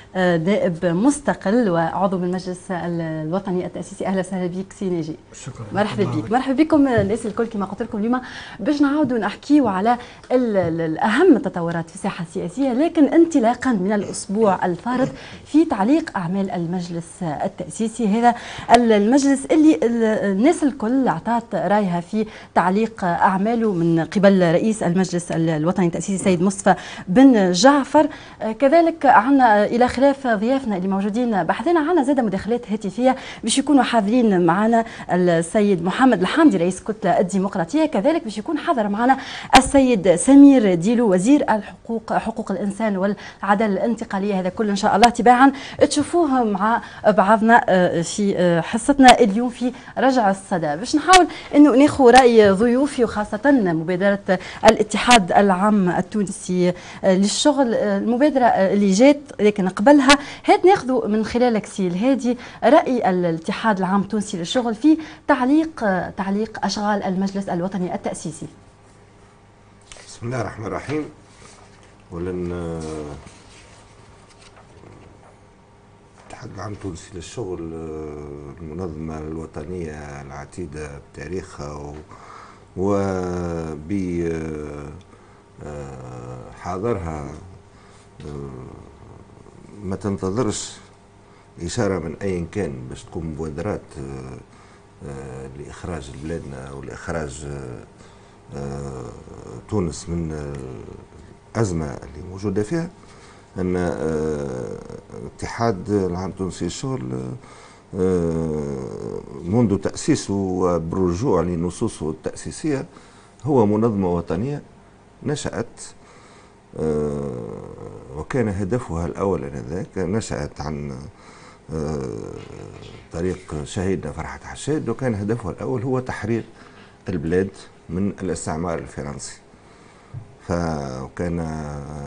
نائب مستقل وعضو بالمجلس الوطني التأسيسي. أهلا وسهلا بك سي ناجي. شكرا. مرحبا بك. مرحبا بكم الناس الكل. كما قلت لكم اليوم باش نعاودوا نحكيوا على الأهم التطورات في الساحة السياسية، لكن انطلاقا من الأسبوع الفارط في تعليق أعمال المجلس التأسيسي. هذا المجلس اللي الناس الكل أعطت رأيها في تعليق أعماله من قبل رئيس المجلس الوطني التأسيسي سيد مصطفى بن جعفر. كذلك عنا إلى خلاف ضيافنا اللي موجودين بحثنا، عنا زاد مداخلات هاتفية باش يكونوا حاضرين معنا السيد محمد الحامدي رئيس الكتلة الديمقراطية، كذلك باش يكون حاضر معنا السيد سمير ديلو وزير حقوق الإنسان والعدالة الانتقالية. هذا كله إن شاء الله تباعا تشوفوه مع بعضنا في حصتنا اليوم في رجع الصدى، باش نحاول انه ناخذ راي ضيوفي وخاصه مبادره الاتحاد العام التونسي للشغل، المبادره اللي جات لكن قبلها هات ناخذ من خلالك سي الهادي راي الاتحاد العام التونسي للشغل في تعليق اشغال المجلس الوطني التاسيسي. بسم الله الرحمن الرحيم. ولن الاتحاد العام التونسي للشغل المنظمة الوطنية العتيدة بتاريخها وبحاضرها ما تنتظرش إشارة من أي كان باش تقوم مبادرات لإخراج بلادنا أو لإخراج تونس من الأزمة اللي موجودة فيها. أن الاتحاد العام التونسي للشغل منذ تأسيسه وبالرجوع لنصوصه التأسيسية هو منظمة وطنية نشأت وكان هدفها الأول آنذاك نشأت عن طريق شهيدنا فرحة حشاد، وكان هدفها الأول هو تحرير البلاد من الاستعمار الفرنسي. فكان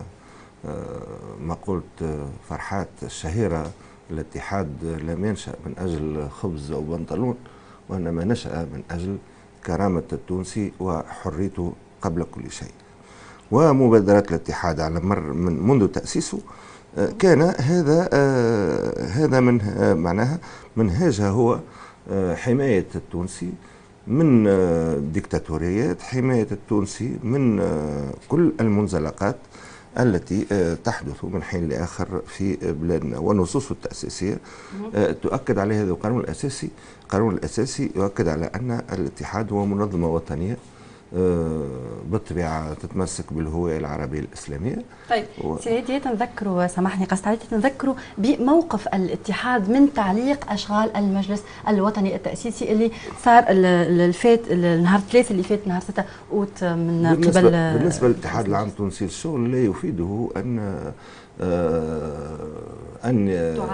مقولة فرحات الشهيرة الاتحاد لم ينشأ من أجل خبز أو بنطلون، وإنما نشأ من أجل كرامة التونسي وحريته قبل كل شيء. ومبادرات الاتحاد على مر منذ تأسيسه كان هذا من معناها منهاجها هو حماية التونسي من ديكتاتوريات، حماية التونسي من كل المنزلقات التي تحدث من حين لآخر في بلادنا. ونصوصه التأسيسية تؤكد على هذا. القانون الأساسي يؤكد على أن الاتحاد هو منظمة وطنية بالطبيعة تتمسك بالهوية العربية الإسلامية. طيب سيدي تنذكروا، سامحني قصت عليك، تنذكروا بموقف الاتحاد من تعليق أشغال المجلس الوطني التأسيسي اللي صار النهار الثلاث اللي فات، نهار 6 أوت من قبل. بالنسبة للاتحاد العام التونسي للشغل لا يفيده أن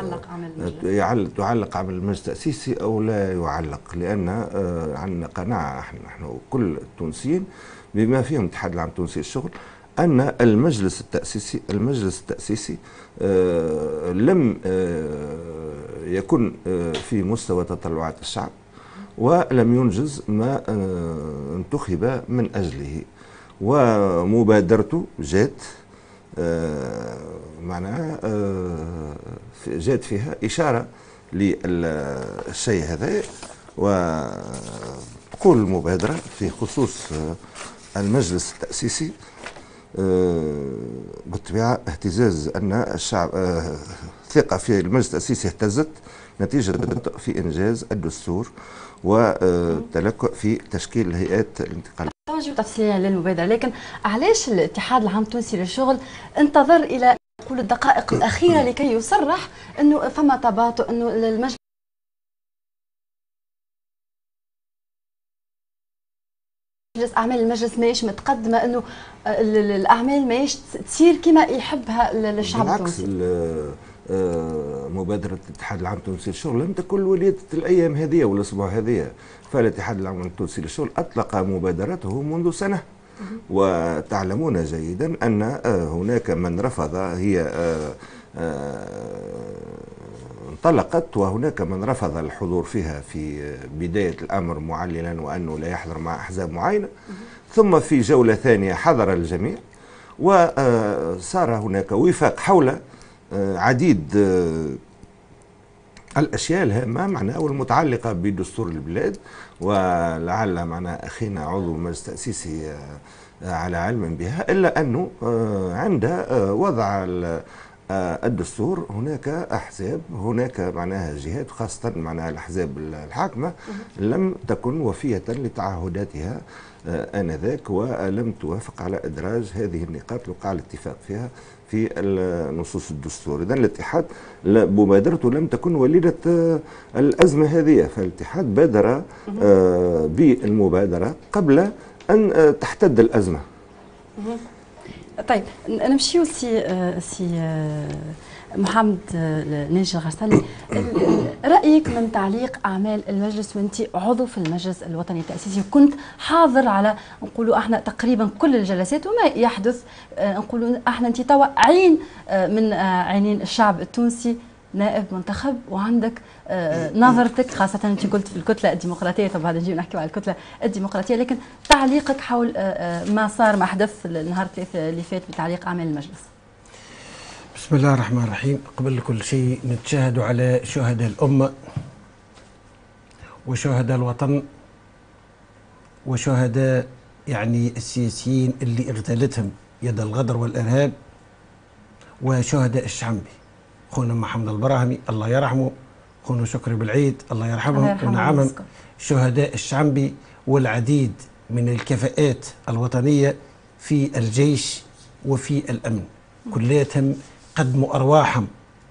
تعلق عمل المجلس التأسيسي أو لا يعلق، لأن عندنا قناعة نحن كل التونسيين بما فيهم الاتحاد العام التونسي للشغل أن المجلس التأسيسي لم يكن في مستوى تطلعات الشعب ولم ينجز ما انتخب من أجله. ومبادرته جات معناها جات فيها إشارة للشيء هذا، وتقول المبادرة في خصوص المجلس التأسيسي بالطبيعة اهتزاز أن الشعب ثقة في المجلس التأسيسي اهتزت نتيجة في إنجاز الدستور والتلكؤ في تشكيل الهيئات الانتقالية. توجه تفصيليا للمبادرة، لكن علاش الاتحاد العام التونسي للشغل انتظر إلى نقول الدقائق الأخيرة لكي يصرح أنه فما تباطؤ، أنه المجلس أعمال المجلس ماهيش متقدمة، أنه الأعمال ماهيش تصير كما يحبها الشعب التونسي؟ بالعكس، مبادرة الاتحاد العام التونسي للشغل لم تكن وليدة الأيام هذه والأسبوع هذه، فالاتحاد العام التونسي للشغل أطلق مبادرته منذ سنة. وتعلمون جيدا أن هناك من رفض، هي انطلقت وهناك من رفض الحضور فيها في بداية الأمر معللا وأنه لا يحضر مع أحزاب معينة، ثم في جولة ثانية حضر الجميع وصار هناك وفاق حول عديد الاشياء الهامه معناها والمتعلقه بدستور البلاد، ولعل معناها اخينا عضو مجلس تاسيسي على علم بها، الا انه عند وضع الدستور هناك احزاب، هناك معناها جهات خاصه معناها الاحزاب الحاكمه لم تكن وفيه لتعهداتها انذاك، ولم توافق على ادراج هذه النقاط وقع الاتفاق فيها في نصوص الدستور. إذن الاتحاد بمبادرته لم تكن وليدة الأزمة هذه، فالاتحاد بادر بالمبادرة قبل أن تحتد الأزمة. طيب نمشيو سي محمد ناجي الغرسلي، رأيك من تعليق أعمال المجلس وأنت عضو في المجلس الوطني التأسيسي، كنت حاضر على نقولوا احنا تقريبا كل الجلسات وما يحدث، نقولوا احنا انت توا عين من عينين الشعب التونسي، نائب منتخب وعندك نظرتك، خاصة أنت قلت في الكتلة الديمقراطية، طب هذا نجي نحكي على الكتلة الديمقراطية، لكن تعليقك حول ما صار ما حدث النهار الثلاثاء اللي فات بتعليق أعمال المجلس. بسم الله الرحمن الرحيم. قبل كل شيء نتشاهد على شهداء الأمة وشهداء الوطن وشهداء يعني السياسيين اللي اغتالتهم يد الغدر والإرهاب، وشهداء الشعبي، خونا محمد البراهمي الله يرحمه، خونا شكري بالعيد الله يرحمهم ونعمهم، شهداء الشعبي والعديد من الكفاءات الوطنية في الجيش وفي الأمن، كلياتهم قدموا أرواحهم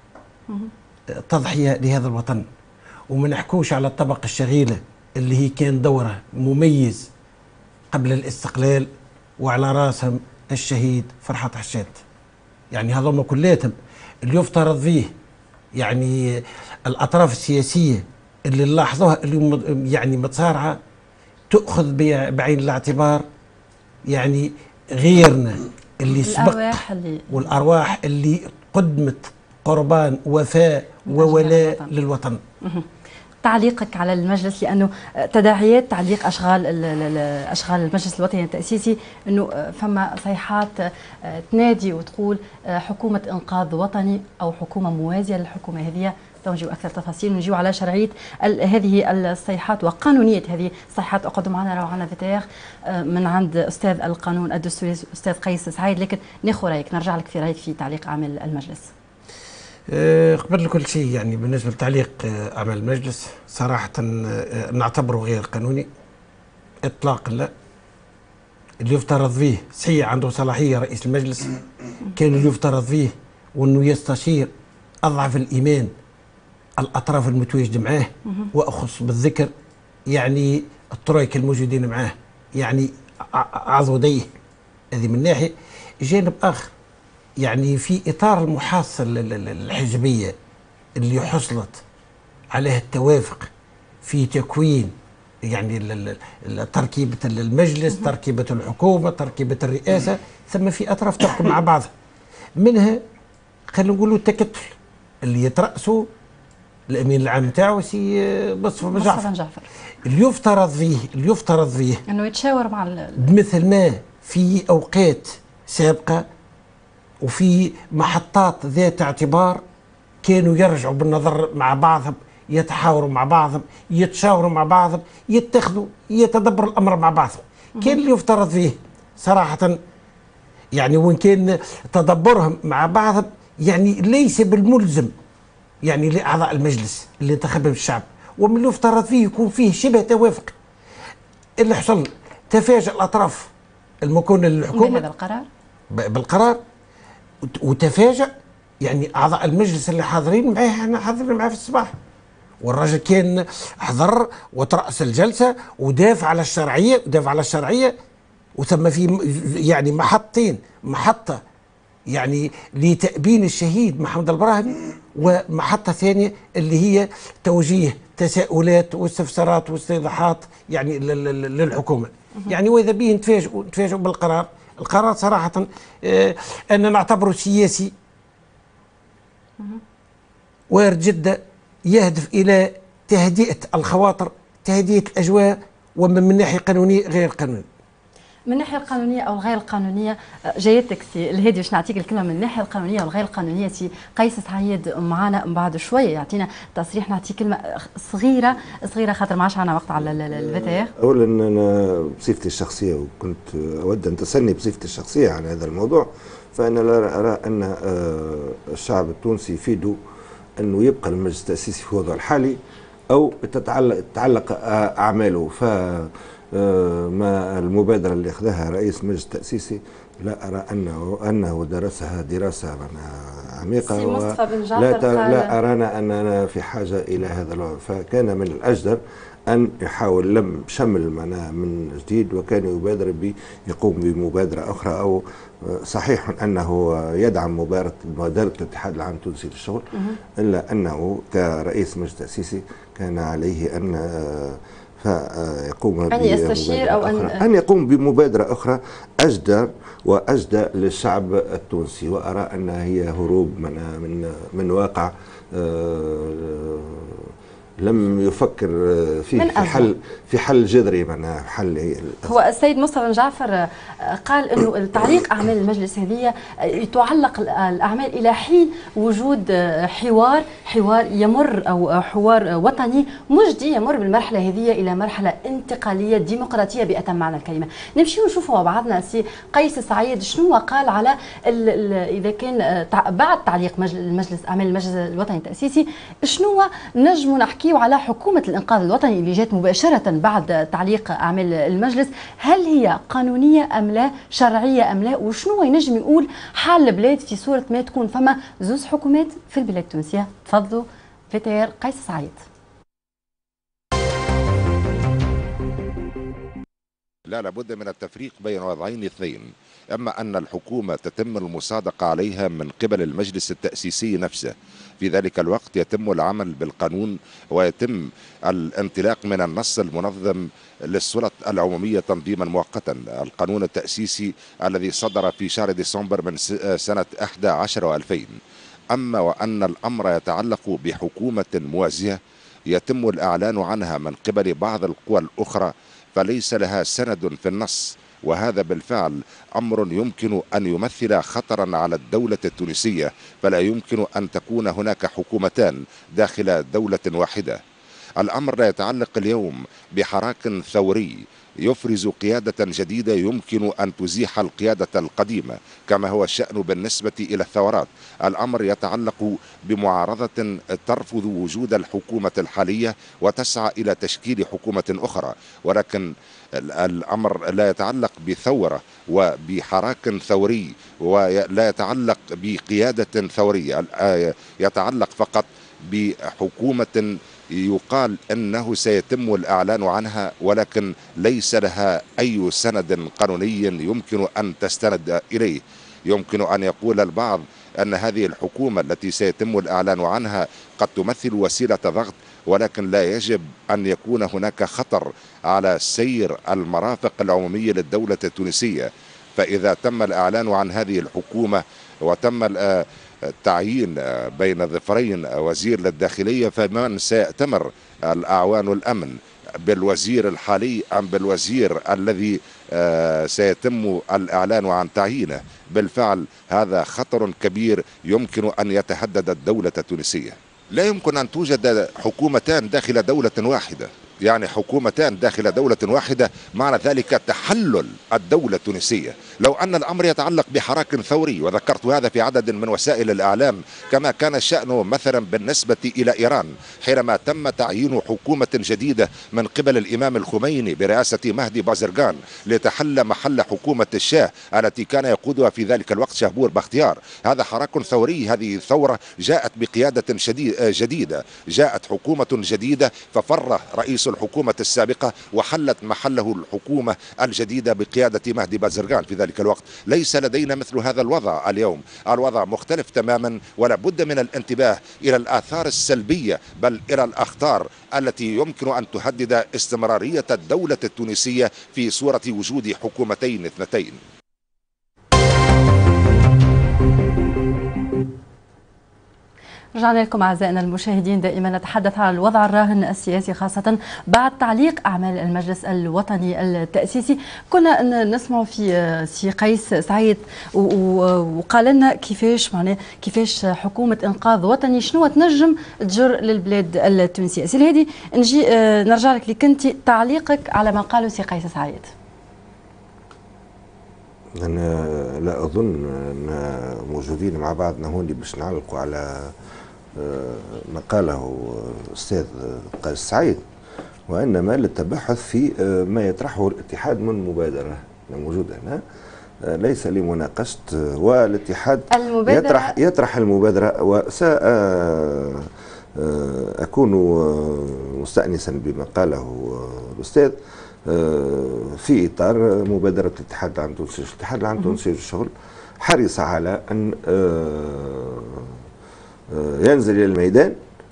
تضحية لهذا الوطن. وما نحكوش على الطبقة الشغيلة اللي هي كان دوره مميز قبل الاستقلال، وعلى راسهم الشهيد فرحات حشاد. يعني هذوما كلياتهم اللي يفترض فيه يعني الأطراف السياسية اللي نلاحظوها اللي يعني متصارعة تأخذ بعين الاعتبار، يعني غيرنا اللي سبق والأرواح اللي قدمت قربان وفاء وولاء للوطن. تعليقك على المجلس، لانه تداعيات تعليق اشغال المجلس الوطني التاسيسي انه فما صيحات تنادي وتقول حكومه انقاذ وطني او حكومه موازيه للحكومه هذه، نجيو اكثر تفاصيل ونجيو على شرعيه هذه الصيحات وقانونيه هذه الصيحات. اقعدوا معنا روعنا فيتير من عند استاذ القانون الدستوري استاذ قيس سعيد، لكن ناخذ رايك، نرجع لك في رايك في تعليق اعمال المجلس. قبل كل شيء يعني بالنسبه لتعليق اعمال المجلس صراحه نعتبره غير قانوني اطلاقا. لا، اللي يفترض فيه صحيح عنده صلاحيه رئيس المجلس، كان اللي يفترض فيه وانه يستشير اضعف الايمان الاطراف المتواجده معاه، واخص بالذكر يعني الترويكا الموجودين معاه، يعني عضديه. هذه من ناحيه. جانب اخر يعني في اطار المحاصصه الحزبيه اللي حصلت عليها التوافق في تكوين يعني تركيبه المجلس، تركيبه الحكومه، تركيبه الرئاسه، ثم في اطراف تحكم مع بعضها، منها خلينا نقولوا التكتل اللي يترأسوا الامين العام نتاعو سي مصطفى بن جعفر، اللي يفترض فيه انه يتشاور مع مثل ما في اوقات سابقه وفي محطات ذات اعتبار كانوا يرجعوا بالنظر مع بعضهم، يتحاوروا مع بعضهم، يتشاوروا مع بعضهم، يتدبر الامر مع بعضهم. كان اللي يفترض فيه صراحه يعني وين كان تدبرهم مع بعضهم يعني ليس بالملزم يعني لاعضاء المجلس اللي انتخبهم الشعب، ومن اللي يفترض فيه يكون فيه شبه توافق. اللي حصل تفاجأ الاطراف المكونه للحكومه بهذا القرار بالقرار، وتفاجأ يعني اعضاء المجلس اللي حاضرين معاه، احنا حاضرين معاه في الصباح، والراجل كان حضر وترأس الجلسه ودافع على الشرعيه، وثم في يعني محطه يعني لتأبين الشهيد محمد البراهمي، ومحطة ثانية اللي هي توجيه تساؤلات واستفسارات واستيضاحات يعني للحكومة. يعني وإذا به نتفاجئوا بالقرار. القرار صراحة أنا نعتبره سياسي وارد جدا، يهدف إلى تهدئة الخواطر، تهدئة الأجواء، ومن ناحية قانونية غير قانوني. من الناحيه القانونيه او الغير القانونيه جايتك سي الهادي باش نعطيك الكلمه من الناحيه القانونيه والغير القانونيه سي قيس سعيد معنا من بعد شويه يعطينا تصريح نعطي كلمه صغيره خاطر ما عادش عندنا وقت على الفيتير. اولا انا بصفتي الشخصيه وكنت اود ان تسالني بصفتي الشخصيه عن هذا الموضوع، فانا لا ارى ان الشعب التونسي يفيده انه يبقى المجلس التاسيسي في وضعه الحالي او تتعلق اعماله. ف ما المبادره اللي اخذها رئيس المجلس التاسيسي لا ارى انه درسها دراسه عميقه، لا ارانا اننا في حاجه الى هذا الوضع. فكان من الاجدر ان يحاول لم شمل معناها من جديد، وكان يبادر يقوم بمبادره اخرى، او صحيح انه يدعم مبادره الاتحاد العام التونسي للشغل، الا انه كرئيس مجلس تاسيسي كان عليه ان فيقوم أن يستشير أو أن يقوم بمبادرة أخرى أجدى للشعب التونسي. وأرى أنها هي هروب من واقع لم يفكر فيه في حل جذري. معناها حل هو السيد مصطفى بن جعفر قال انه تعليق اعمال المجلس هذه تعلق الاعمال الى حين وجود حوار يمر او حوار وطني مجدي يمر بالمرحله هذه الى مرحله انتقاليه ديمقراطيه باتم معنى الكلمه. نمشي ونشوفوا مع بعضنا سي قيس سعيد شنو قال على اذا كان بعد تعليق المجلس اعمال المجلس الوطني التاسيسي شنو نجموا نحكي على حكومة الإنقاذ الوطني اللي جات مباشرة بعد تعليق أعمال المجلس. هل هي قانونية أم لا، شرعية أم لا، وشنو ينجم يقول حال البلاد في صورة ما تكون فما زوز حكومات في البلاد التونسية؟ تفضلوا فيتير قيس سعيد. لابد من التفريق بين وضعين اثنين، أما أن الحكومة تتم المصادقة عليها من قبل المجلس التأسيسي نفسه، في ذلك الوقت يتم العمل بالقانون ويتم الانطلاق من النص المنظم للسلطة العمومية تنظيما مؤقتا، القانون التأسيسي الذي صدر في شهر ديسمبر من سنة 11 و2000. أما وأن الأمر يتعلق بحكومة موازية يتم الإعلان عنها من قبل بعض القوى الأخرى فليس لها سند في النص، وهذا بالفعل أمر يمكن أن يمثل خطرا على الدولة التونسية، فلا يمكن أن تكون هناك حكومتان داخل دولة واحدة. الأمر لا يتعلق اليوم بحراك ثوري يفرز قيادة جديدة يمكن أن تزيح القيادة القديمة كما هو الشأن بالنسبة إلى الثورات. الأمر يتعلق بمعارضة ترفض وجود الحكومة الحالية وتسعى إلى تشكيل حكومة أخرى، ولكن الأمر لا يتعلق بثورة وبحراك ثوري ولا يتعلق بقيادة ثورية، يتعلق فقط بحكومة يقال أنه سيتم الإعلان عنها ولكن ليس لها أي سند قانوني يمكن أن تستند إليه. يمكن أن يقول البعض أن هذه الحكومة التي سيتم الإعلان عنها قد تمثل وسيلة ضغط، ولكن لا يجب أن يكون هناك خطر على سير المرافق العمومية للدولة التونسية. فإذا تم الإعلان عن هذه الحكومة وتم التعيين بين ظفرين وزير للداخلية، فمن سيأتمر الأعوان الأمن بالوزير الحالي أم بالوزير الذي سيتم الإعلان عن تعيينه؟ بالفعل هذا خطر كبير يمكن أن يتهدد الدولة التونسية. لا يمكن أن توجد حكومتان داخل دولة واحدة، يعني حكومتان داخل دولة واحدة معنى ذلك تحلل الدولة التونسية. لو أن الأمر يتعلق بحراك ثوري، وذكرت هذا في عدد من وسائل الإعلام، كما كان الشأن مثلا بالنسبة إلى إيران حينما تم تعيين حكومة جديدة من قبل الإمام الخميني برئاسة مهدي بازرغان لتحل محل حكومة الشاه التي كان يقودها في ذلك الوقت شهبور بختيار. هذا حراك ثوري، هذه ثورة جاءت بقيادة جديدة، جاءت حكومة جديدة ففر رئيس الحكومة السابقة وحلت محله الحكومة الجديدة بقيادة مهدي بازرغان في ذلك الوقت. ليس لدينا مثل هذا الوضع اليوم، الوضع مختلف تماما، ولا بد من الانتباه إلى الآثار السلبية بل إلى الأخطار التي يمكن أن تهدد استمرارية الدولة التونسية في صورة وجود حكومتين اثنتين. رجعنا لكم أعزائنا المشاهدين. دائما نتحدث عن الوضع الراهن السياسي خاصة بعد تعليق أعمال المجلس الوطني التأسيسي. كنا نسمع في سي قيس سعيد وقال لنا كيفاش حكومة إنقاذ وطني شنو تنجم تجر للبلاد التونسية. سي الهادي نجي نرجع لك كنتي تعليقك على ما قاله سي قيس سعيد. أنا لا أظن أن موجودين مع بعضنا هون باش نعلقوا على ما قاله أستاذ قيس سعيد، وإنما للتبحث في ما يطرحه الاتحاد من مبادرة موجودة هنا، ليس لمناقشة. والاتحاد يطرح المبادرة، وسأكون مستأنسا بما قاله الأستاذ في إطار مبادرة الاتحاد العام التونسي. الاتحاد العام التونسي للشغل حرص على أن ينزل إلى الميدان،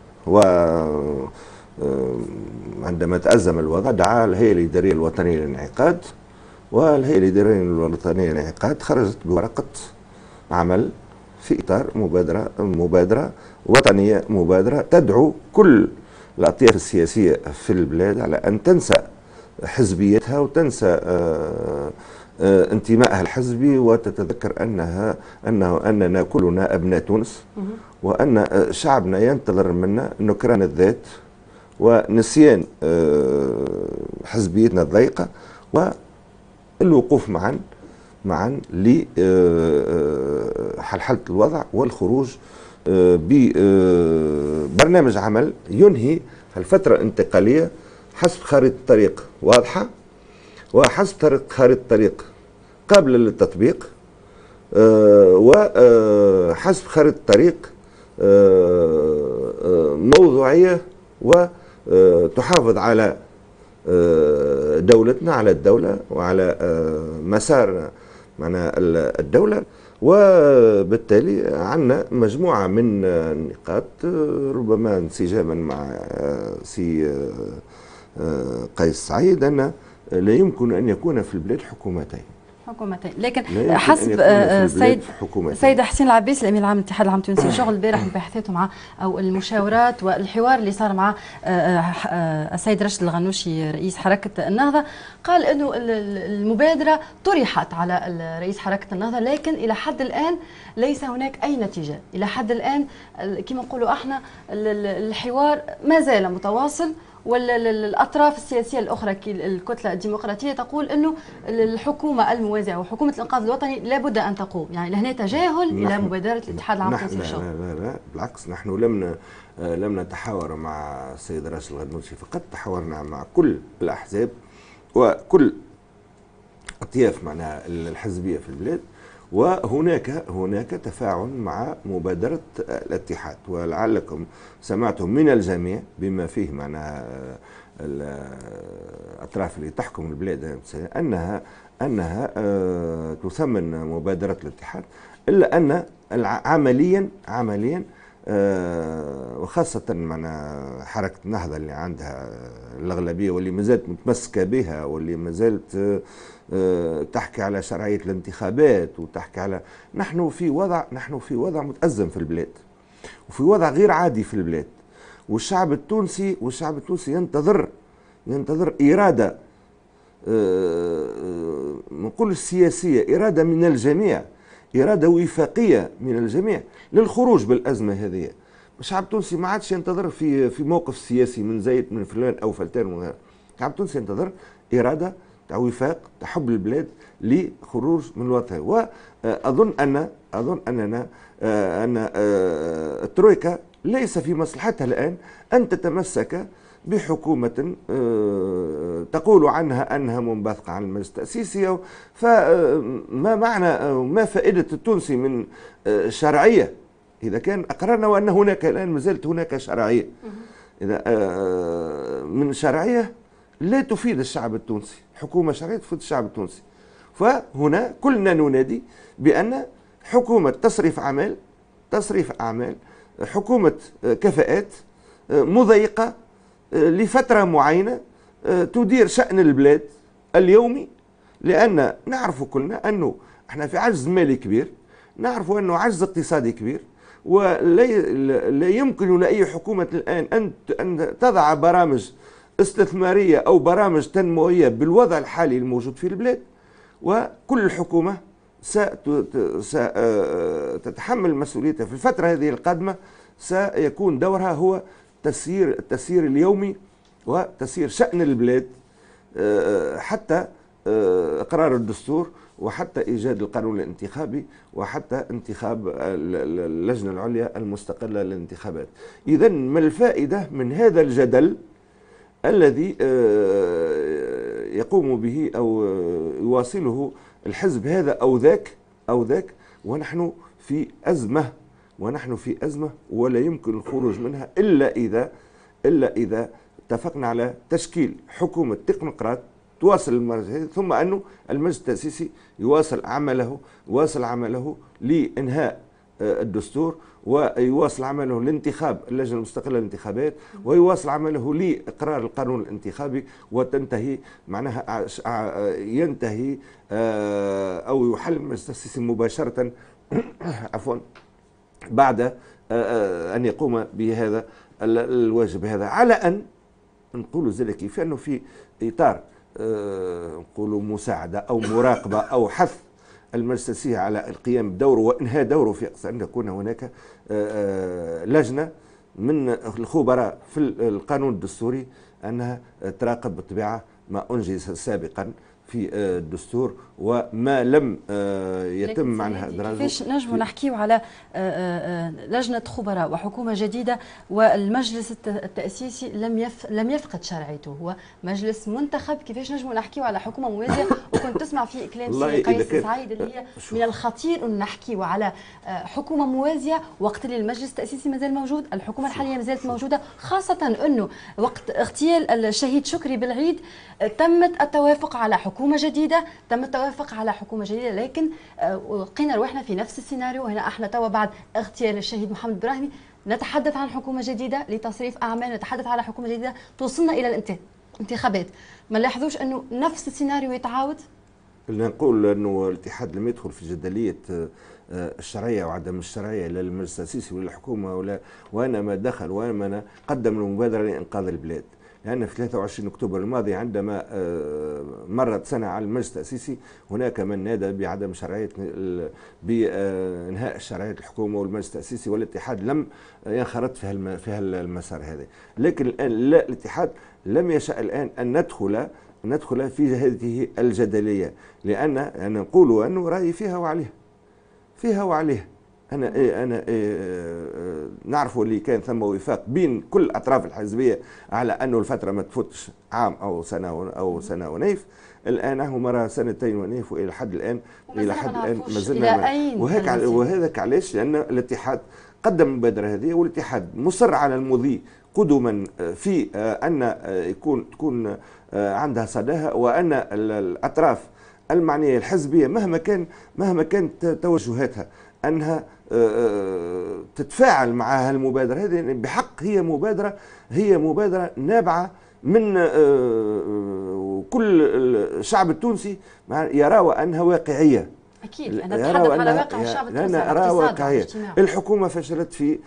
وعندما تأزم الوضع دعا الهيئة الإدارية الوطنية للانعقاد، والهيئة الإدارية الوطنية للانعقاد خرجت بورقة عمل في إطار مبادرة وطنية، مبادرة تدعو كل الأطياف السياسية في البلاد على أن تنسى حزبيتها وتنسى انتمائها الحزبي، وتتذكر أننا كلنا أبناء تونس، وأن شعبنا ينتظر منا نكران الذات ونسيان حزبيتنا الضيقة، والوقوف معا لحلحلة الوضع والخروج ببرنامج عمل ينهي الفترة الانتقالية حسب خارطة طريق واضحة، وحسب خارطة طريق قابلة للتطبيق، وحسب خارطة طريق موضوعية، وتحافظ على دولتنا، على الدولة وعلى مسار الدولة. وبالتالي عندنا مجموعة من النقاط ربما انسجاما مع سي قيس سعيد أن لا يمكن أن يكون في البلاد حكومتين، لكن حسب سيد حسين العباس الامين العام للاتحاد العام التونسي للشغل البارح بحثاته مع او المشاورات والحوار اللي صار مع السيد راشد الغنوشي رئيس حركه النهضه، قال انه المبادره طرحت على رئيس حركه النهضه، لكن الى حد الان ليس هناك اي نتيجه. الى حد الان كما نقولوا احنا الحوار ما زال متواصل، والأطراف السياسية الأخرى الكتلة الديمقراطية تقول أنه الحكومة الموازعة وحكومة الإنقاذ الوطني لابد أن تقوم. يعني لهنا تجاهل إلى مبادرة الاتحاد العام التونسي للشغل. لا بالعكس، نحن لم نتحاور مع السيد راشد الغنوشي فقط، تحاورنا مع كل الأحزاب وكل أطياف الحزبية في البلاد، وهناك تفاعل مع مبادرة الاتحاد. ولعلكم سمعتم من الجميع بما فيه الأطراف اللي تحكم البلاد أنها تثمن مبادرة الاتحاد، إلا أن عمليا وخاصة حركة النهضة اللي عندها الأغلبية واللي ما زالت متمسكة بها، واللي ما زالت تحكي على شرعية الانتخابات وتحكي على نحن في وضع متأزم في البلاد، وفي وضع غير عادي في البلاد، والشعب التونسي ينتظر إرادة نقول السياسية، إرادة من الجميع، إرادة وفاقية من الجميع للخروج بالأزمة هذه. الشعب التونسي ما عادش ينتظر في موقف سياسي من زايد من فلان أو فلتان، الشعب التونسي ينتظر إرادة تاع وفاق، تحب البلاد لخروج من الوطن. وأظن أن الترويكا ليس في مصلحتها الآن أن تتمسك بحكومة تقول عنها أنها منبثقة عن المجلس التأسيسي. فما معنى ما فائدة التونسي من شرعية إذا كان أقررنا وأن هناك الآن ما زالت هناك شرعية؟ إذا من شرعية لا تفيد الشعب التونسي، حكومة شرعية تفيد الشعب التونسي. فهنا كلنا ننادي بأن حكومة تصريف أعمال، حكومة كفاءات مضيقة لفترة معينة تدير شأن البلاد اليومي، لأن نعرف كلنا أنه احنا في عجز مالي كبير، نعرف أنه عجز اقتصادي كبير، لا يمكن لأي حكومة الآن أن تضع برامج استثمارية أو برامج تنموية بالوضع الحالي الموجود في البلاد، وكل حكومة ستتحمل مسؤوليتها في الفترة هذه القادمة. سيكون دورها هو التسيير اليومي وتسيير شأن البلاد حتى إقرار الدستور، وحتى إيجاد القانون الانتخابي، وحتى انتخاب اللجنة العليا المستقلة للانتخابات. إذن ما الفائدة من هذا الجدل الذي يقوم به أو يواصله الحزب هذا أو ذاك، ونحن في أزمة ولا يمكن الخروج منها إلا إذا اتفقنا على تشكيل حكومة تكنوقراط تواصل المجلس، ثم أنه المجلس التأسيسي يواصل عمله لإنهاء الدستور، ويواصل عمله لانتخاب اللجنة المستقلة للانتخابات، ويواصل عمله لإقرار القانون الانتخابي، وتنتهي معناها ينتهي أو يحل المجلس التأسيسي مباشرة عفوا بعد أن يقوم بهذا الواجب هذا، على أن نقول ذلك كيف أنه في إطار نقولوا مساعدة أو مراقبة أو حث المجلس التأسيسي على القيام بدوره وإنهاء دوره، في أن تكون هناك لجنة من الخبراء في القانون الدستوري أنها تراقب بالطبيعة ما أنجز سابقا في الدستور وما لم يتم معناها إدراجه. كيفاش نجموا نحكيو على لجنة خبراء وحكومة جديدة والمجلس التأسيسي لم يفقد شرعيته، هو مجلس منتخب؟ كيفاش نجموا نحكيو على حكومة موازية؟ وكنت تسمع في كلام سي قيس سعيد اللي هي من الخطير أن نحكيو على حكومة موازية وقت اللي المجلس التأسيسي مازال موجود، الحكومة الحالية مازالت موجودة، خاصة أنه وقت اغتيال الشهيد شكري بالعيد تمت التوافق على حكومة جديدة، لكن لقينا روحنا في نفس السيناريو. هنا احنا توا بعد اغتيال الشهيد محمد براهيمي نتحدث عن حكومة جديدة لتصريف أعمال، نتحدث على حكومة جديدة توصلنا إلى الانتخابات. ما نلاحظوش أنه نفس السيناريو يتعاود؟ نقول أنه الاتحاد لم يدخل في جدلية الشرعية وعدم الشرعية للمجلس التأسيسي وللحكومة، وإنما دخل وإنما قدم المبادرة لإنقاذ البلاد. لأن في 23 أكتوبر الماضي عندما مرت سنة على المجلس التأسيسي هناك من نادى بعدم شرعية بإنهاء شرعية الحكومة والمجلس التأسيسي، والاتحاد لم ينخرط في المسار هذا. لكن الآن لا، الاتحاد لم يشأ الآن أن ندخل في هذه الجدلية، لأن نقول أنه رأيي فيها وعليها. أنا نعرف اللي كان ثم وفاق بين كل الأطراف الحزبية على أنه الفترة ما تفوتش عام أو سنة ونيف. الآن هما سنتين ونيف، وإلى حد الآن ما زلنا وهذا علاش؟ لأن الاتحاد قدم المبادرة هذه، والاتحاد مصر على المضي قدما في أن تكون عندها صداها، وأن الأطراف المعنية الحزبية مهما كانت توجهاتها أنها تتفاعل مع المبادرة هذه بحق. هي مبادرة نابعة من كل الشعب التونسي يرى أنها واقعية. أكيد أنا أتحدث على واقع الشعب التونسي، أرى واقعية. الحكومة فشلت في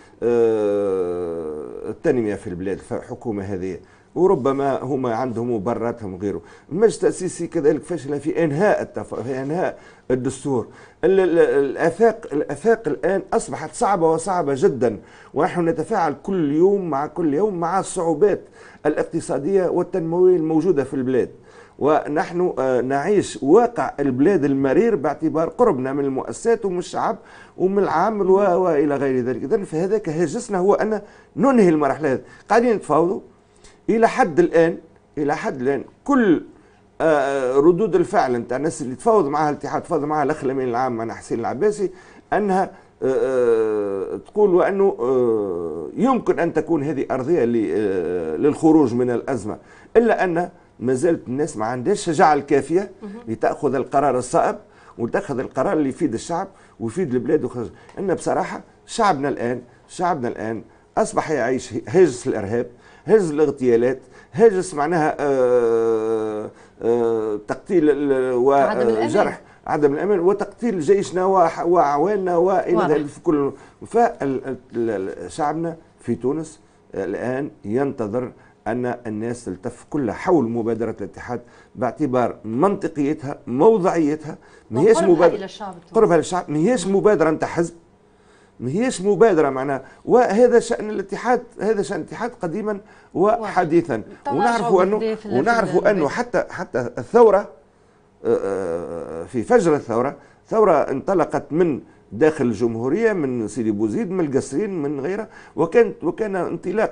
التنمية في البلاد، فالحكومة هذه وربما هما عندهم مبرراتهم وغيره. المجلس التأسيسي كذلك فشل في إنهاء الدستور. الآفاق الآن أصبحت صعبة جدا، ونحن نتفاعل كل يوم مع الصعوبات الاقتصادية والتنموية الموجودة في البلاد، ونحن نعيش واقع البلاد المرير باعتبار قربنا من المؤسسات ومن الشعب ومن العامل وإلى غير ذلك. إذن فهذاك هاجسنا هو أن ننهي المرحلة هذه. قاعدين نتفاوضوا إلى حد الآن كل ردود الفعل نتاع الناس اللي تفاوض معها الاتحاد، تفاوض معها الأخ الأمين العام معنا حسين العباسي، أنها تقول وأنه يمكن أن تكون هذه أرضية للخروج من الأزمة، إلا أن ما زالت الناس ما عندهاش الشجاعة الكافية لتأخذ القرار الصائب وتأخذ القرار اللي يفيد الشعب ويفيد البلاد وخرج. أن بصراحة شعبنا الآن أصبح يعيش هاجس الإرهاب، هاجس الاغتيالات، هاجس معناها تقتيل وجرح عدم الأمان وتقتيل جيشنا وأعواننا وإلى ذلك في كل. فشعبنا في تونس الآن ينتظر أن الناس تلتف كلها حول مبادرة الاتحاد باعتبار منطقيتها، موضوعيتها، ما هيش مبادرة قربها للشعب، ما هيش مبادرة نتاع حزب، ما هيش مبادرة معناها. وهذا شأن الاتحاد، هذا شأن الاتحاد قديما وحديثا. ونعرفوا أنه حتى الثورة في فجر الثورة، ثورة انطلقت من داخل الجمهورية، من سيدي بوزيد، من القصرين، من غيره، وكان انطلاق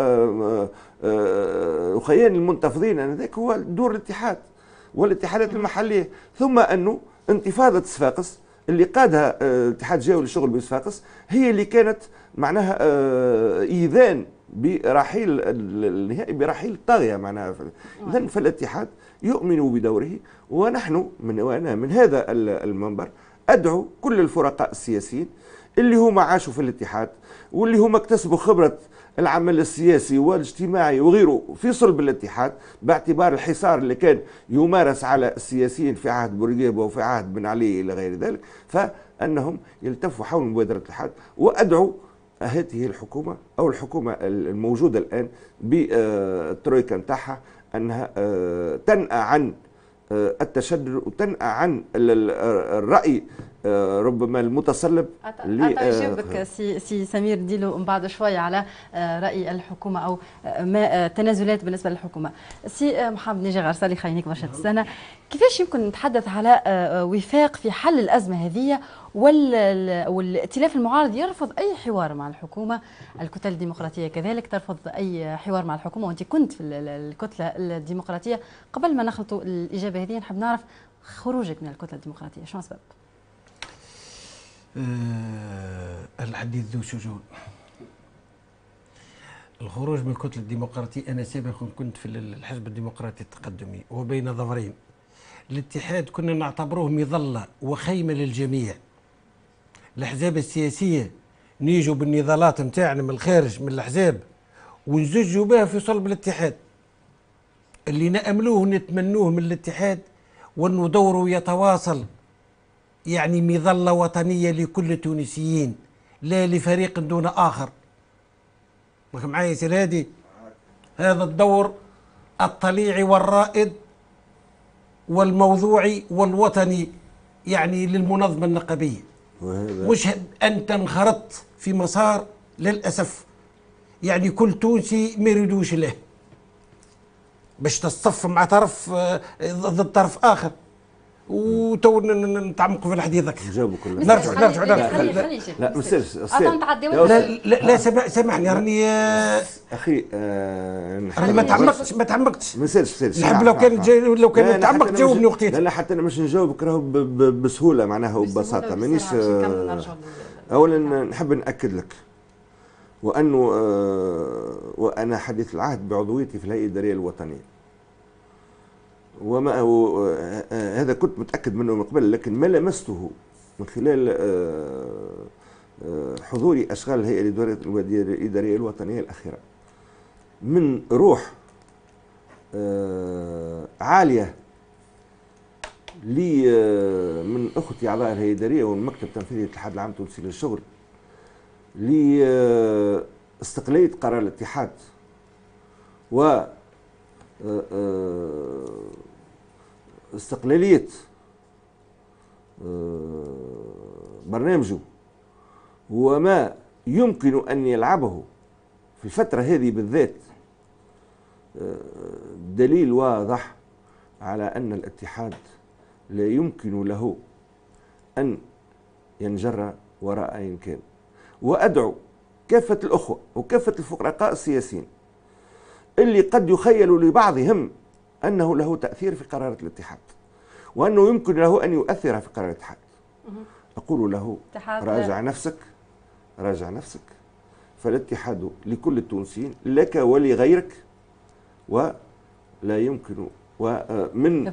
وخيان المنتفضين انذاك هو دور الاتحاد والاتحادات المحلية. ثم أنه انتفاضة صفاقس اللي قادها الاتحاد الجوي للشغل بصفاقس هي اللي كانت معناها إيذان برحيل النهائي، برحيل الطاغية معناها. إذن فالاتحاد يؤمن بدوره، ونحن وأنا من هذا المنبر أدعو كل الفرقاء السياسيين اللي هم عاشوا في الاتحاد واللي هم اكتسبوا خبرة العمل السياسي والاجتماعي وغيره في صلب الاتحاد، باعتبار الحصار اللي كان يمارس على السياسيين في عهد بورقيبة وفي عهد بن علي إلى غير ذلك، فأنهم يلتفوا حول مبادرة الاتحاد. وأدعو هذه الحكومة أو الحكومة الموجودة الآن بالترويكا نتاعها أنها تنأى عن التشدد وتنأى عن الرأي ربما المتصلب. أجاوبك سي سمير ديلو من بعد شوية على رأي الحكومة أو ما تنازلات بالنسبة للحكومة. سي محمد نجا غرسالي خاينيك برشا السنة، كيفاش يمكن نتحدث على وفاق في حل الأزمة هذه والائتلاف المعارض يرفض أي حوار مع الحكومة، الكتل الديمقراطية كذلك ترفض أي حوار مع الحكومة، وأنت كنت في الكتلة الديمقراطية. قبل ما نخلطوا الإجابة هذه نحب نعرف خروجك من الكتلة الديمقراطية شنو السبب؟ الحديث ذو شجون. الخروج من الكتلة الديمقراطية، أنا سابقا كنت في الحزب الديمقراطي التقدمي وبين ظهرين. الاتحاد كنا نعتبروه مظلة وخيمة للجميع. الأحزاب السياسية نيجوا بالنضالات نتاعنا من الخارج من الأحزاب ونزجوا بها في صلب الاتحاد. اللي نأملوه ونتمنوه من الاتحاد وأنه دوره يتواصل، يعني مظلة وطنية لكل التونسيين لا لفريق دون آخر. معك معايا يا سير هادي؟ هذا الدور الطليعي والرائد والموضوعي والوطني يعني للمنظمة النقابية، مش أنت انخرطت في مسار للأسف يعني كل تونسي ما يريدوش له باش تصف مع طرف ضد طرف آخر. وتو نتعمقوا في الحديث ذاك. نرجع لا مسيرش لا سامحني راني اخي ما تعمقتش مسيرش نحب لو كان تعمق تجاوبني وقتها. لا حتى انا مش نجاوبك راهو بسهوله معناها وببساطه مانيش. اولا نحب ناكد لك وانه وانا حديث العهد بعضويتي في الهيئه الاداريه الوطنيه، وما هذا كنت متأكد منه من قبل، لكن ما لمسته من خلال حضوري أشغال الهيئة الإدارية الوطنية الأخيرة من روح عالية لي من أخوتي أعضاء الهيئة الإدارية والمكتب التنفيذي للاتحاد العام التونسي للشغل لاستقلالية قرار الاتحاد و استقلالية برنامجه وما يمكن أن يلعبه في الفترة هذه بالذات دليل واضح على أن الاتحاد لا يمكن له أن ينجر وراء أي كان. وأدعو كافة الأخوة وكافة الفقراء السياسيين اللي قد يخيل لبعضهم أنه له تأثير في قرارات الاتحاد وأنه يمكن له أن يؤثر في قرار الاتحاد، أقول له راجع نفسك، فالاتحاد لكل التونسيين لك ولغيرك، ولا يمكن ومن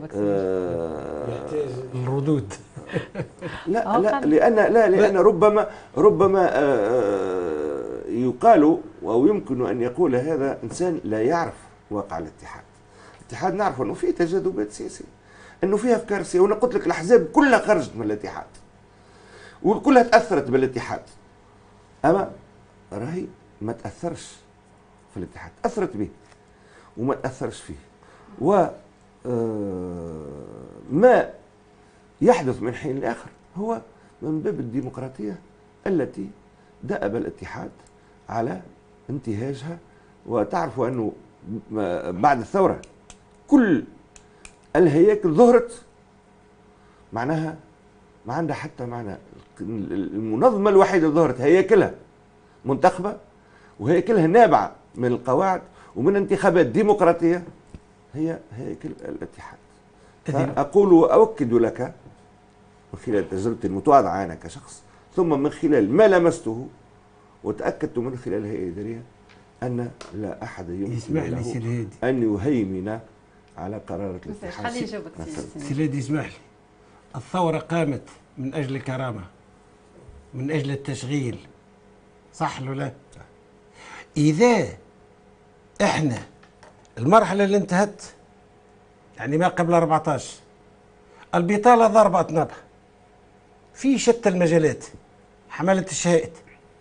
الردود لأن ربما يقال أو يمكن أن يقول هذا إنسان لا يعرف واقع الاتحاد. الاتحاد نعرف أنه فيه تجاذبات سياسية، انه فيها افكار سياسيه، وانا قلت لك الاحزاب كلها خرجت من الاتحاد وكلها تاثرت بالاتحاد، اما راهي ما تاثرش في الاتحاد، تاثرت به وما تاثرش فيه. و ما يحدث من حين لاخر هو من باب الديمقراطيه التي دأب الاتحاد على انتهاجها. وتعرفوا انه بعد الثوره كل الهياكل ظهرت معناها ما عندها حتى معنى. المنظمه الوحيده اللي ظهرت هياكلها منتخبه وهياكلها نابعه من القواعد ومن انتخابات ديمقراطيه هي هياكل الاتحاد. فاقول واؤكد لك من خلال تجربتي المتواضعه انا كشخص، ثم من خلال ما لمسته وتاكدت من خلال الهيئه الاداريه ان لا احد يمكن له ان يهيمن على قرارات الاتحاد. خليني نجاوبك سيدي اسمح لي. الثورة قامت من أجل الكرامة، من أجل التشغيل، صح ولا لا؟ إذا إحنا المرحلة اللي انتهت يعني ما قبل 14 البطالة ضربت نبض في شتى المجالات، حملة الشهائد،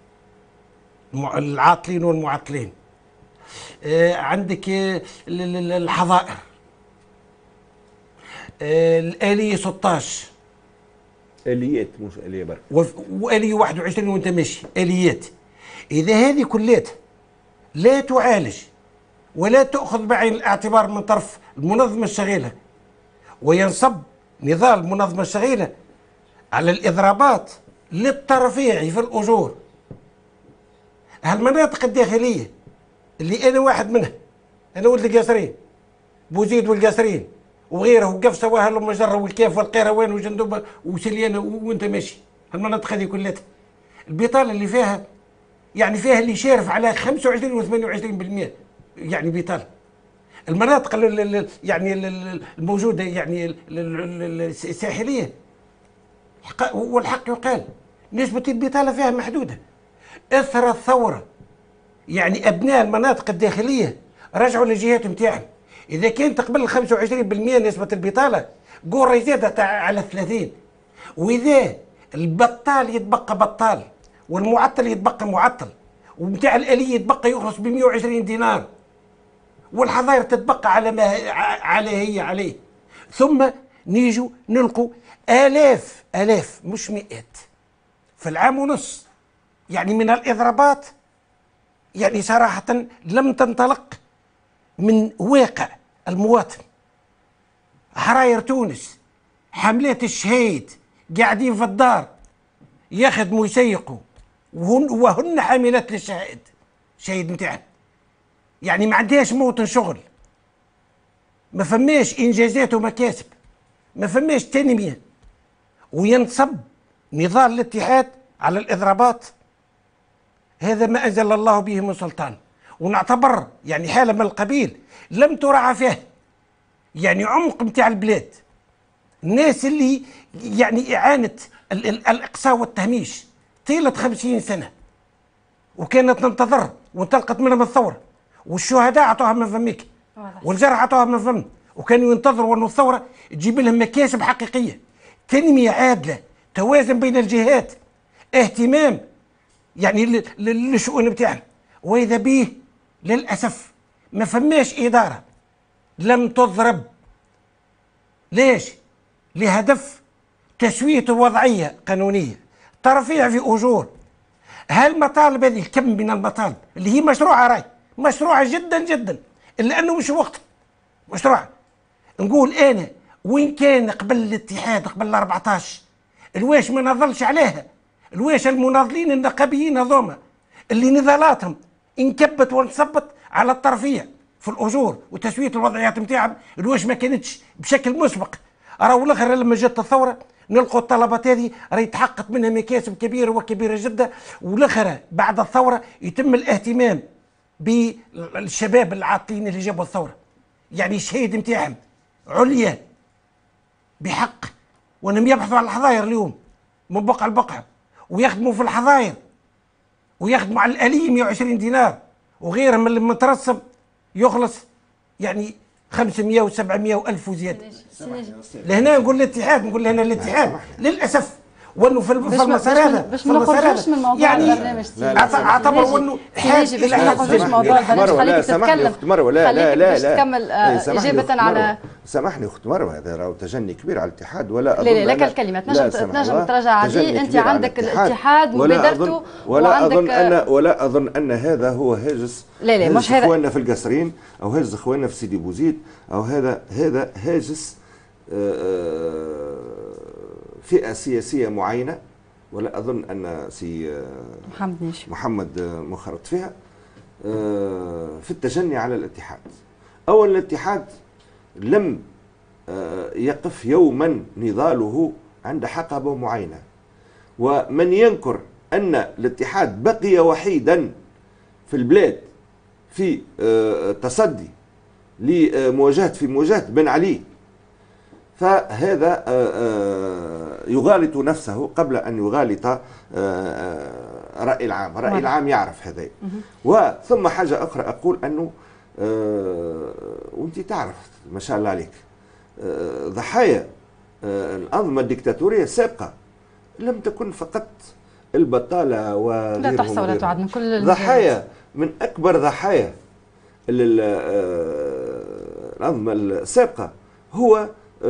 العاطلين والمعطلين، عندك الحظائر، الآلية 16 آليات مش آلية برك، وآلية 21 وانت ماشي آليات. إذا هذه كلها لا تعالج ولا تأخذ بعين الاعتبار من طرف المنظمة الشغيلة وينصب نظام المنظمة الشغيلة على الإضرابات للترفيع في الأجور، هالمناطق الداخلية اللي أنا واحد منها، أنا ولد القصرين، بوزيد والقصرين وغيره وقفصه واهل المجره والكيف والقيروان وجندوبه وسليانه وانت ماشي، المناطق هذه كلها البطاله اللي فيها يعني فيها اللي يشارف على 25 و 28% يعني بطاله. المناطق يعني الموجوده يعني الساحليه والحق يقال نسبه البطاله فيها محدوده. اثر الثوره يعني ابناء المناطق الداخليه رجعوا للجهات نتاعهم. إذا كانت قبل 25% نسبة البطالة قرة زادت على 30، وإذا البطال يتبقى بطال والمعطل يتبقى معطل ومتاع الآلية يتبقى يخلص ب 120 دينار والحظائر تتبقى على ما هي عليه، ثم نيجوا نلقوا آلاف مش مئات في العام ونص يعني من الإضرابات يعني صراحة لم تنطلق من واقع المواطن. حراير تونس، حملات الشهيد قاعدين في الدار يخدموا يسيقوا وهن حاملات للشهيد شهيد نتاعنا، يعني ما عندهاش موطن شغل، ما فماش انجازات ومكاسب، ما فماش تنميه، وينصب نضال الاتحاد على الاضرابات. هذا ما انزل الله به من سلطان، ونعتبر يعني حاله من القبيل لم تراعى فيها يعني عمق نتاع البلاد. الناس اللي يعني اعانت الاقصاء والتهميش طيله 50 سنه وكانت تنتظر وانطلقت منهم الثوره، والشهداء عطوها من فمك والجرحى عطوها من فم، وكانوا ينتظروا ان الثوره تجيب لهم مكاسب حقيقيه، تنميه عادله، توازن بين الجهات، اهتمام يعني للشؤون بتاعنا. واذا به للاسف ما فماش اداره لم تضرب. ليش؟ لهدف تسويه وضعيه قانونيه، ترفيع في اجور. هالمطالب هذه الكم من المطالب اللي هي مشروعه، راي مشروعه جدا جدا، الا انه مش وقت مشروع. نقول انا وين كان قبل الاتحاد قبل 14 الواش ما نضلش عليها؟ الواش المناضلين النقابيين هذوما اللي نضالاتهم انكبت وانصبت على الترفيع في الاجور وتسويه الوضعيات نتاعهم، الواش ما كانتش بشكل مسبق؟ راهو الاخر لما جات الثوره نلقوا الطلبات هذه راهي تحقق منها مكاسب كبيره وكبيره جدا، والاخر بعد الثوره يتم الاهتمام بالشباب العاطلين اللي جابوا الثوره، يعني الشهيد نتاعهم عليا بحق، وانهم يبحثوا على الحظاير اليوم من بقعه لبقعه ويخدموا في الحظاير ويخدموا على الآلية 120 دينار، وغيرهم اللي مترسب يخلص يعني 500 و700 والف وزياده. لهنا نقول الاتحاد، نقول هنا الاتحاد للاسف وانه في المسار هذا باش ما نخرجوش من موضوع يعني البرنامج. اعتبر انه باش ما نخرجوش من موضوع البرنامج. خليك تتكلم، لا باش تكمل اجابه على. سامحني اخت مروه، هذا راهو تجني كبير على الاتحاد. ولا لا لك الكلمه تنجم تراجع عادي. انت عندك الاتحاد مبادرته ولا اظن ان هذا هو هاجس لا مش هذا اخواننا في القصرين او هاجس اخواننا في سيدي بوزيد، او هذا هاجس فئة سياسية معينة. ولا أظن أن سي محمد منخرط فيها في التجني على الاتحاد. أولا الاتحاد لم يقف يوما نضاله عند حقبة معينة، ومن ينكر أن الاتحاد بقي وحيدا في البلاد في تصدي في مواجهة بن علي، فهذا يغالط نفسه قبل أن يغالط رأي العام. رأي العام يعرف هذا. وثم حاجة أخرى أقول أنه وأنت تعرف ما شاء الله عليك ضحايا الأنظمة الدكتاتورية السابقة لم تكن فقط البطالة وغيرهم، لا تحصى ولا تعد، من كل ضحايا من أكبر ضحايا الأنظمة السابقة هو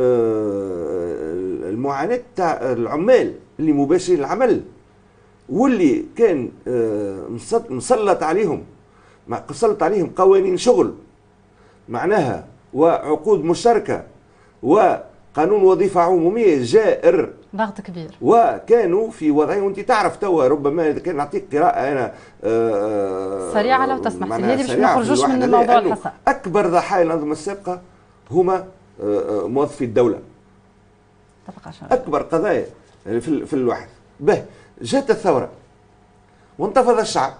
المعاناة تاع العمال اللي مباشرين العمل، واللي كان مسلط عليهم قوانين شغل معناها وعقود مشتركة وقانون وظيفة عمومية جائر، ضغط كبير، وكانوا في وضعهم. وانت تعرف توا ربما كان نعطيك قراءة أنا سريعة لو تسمح لي باش ما نخرجوش من الموضوع الحساس. أكبر ضحايا الأنظمة السابقة هما موظفي الدولة. أكبر قضايا في الواحد. به جات الثورة وانتفض الشعب،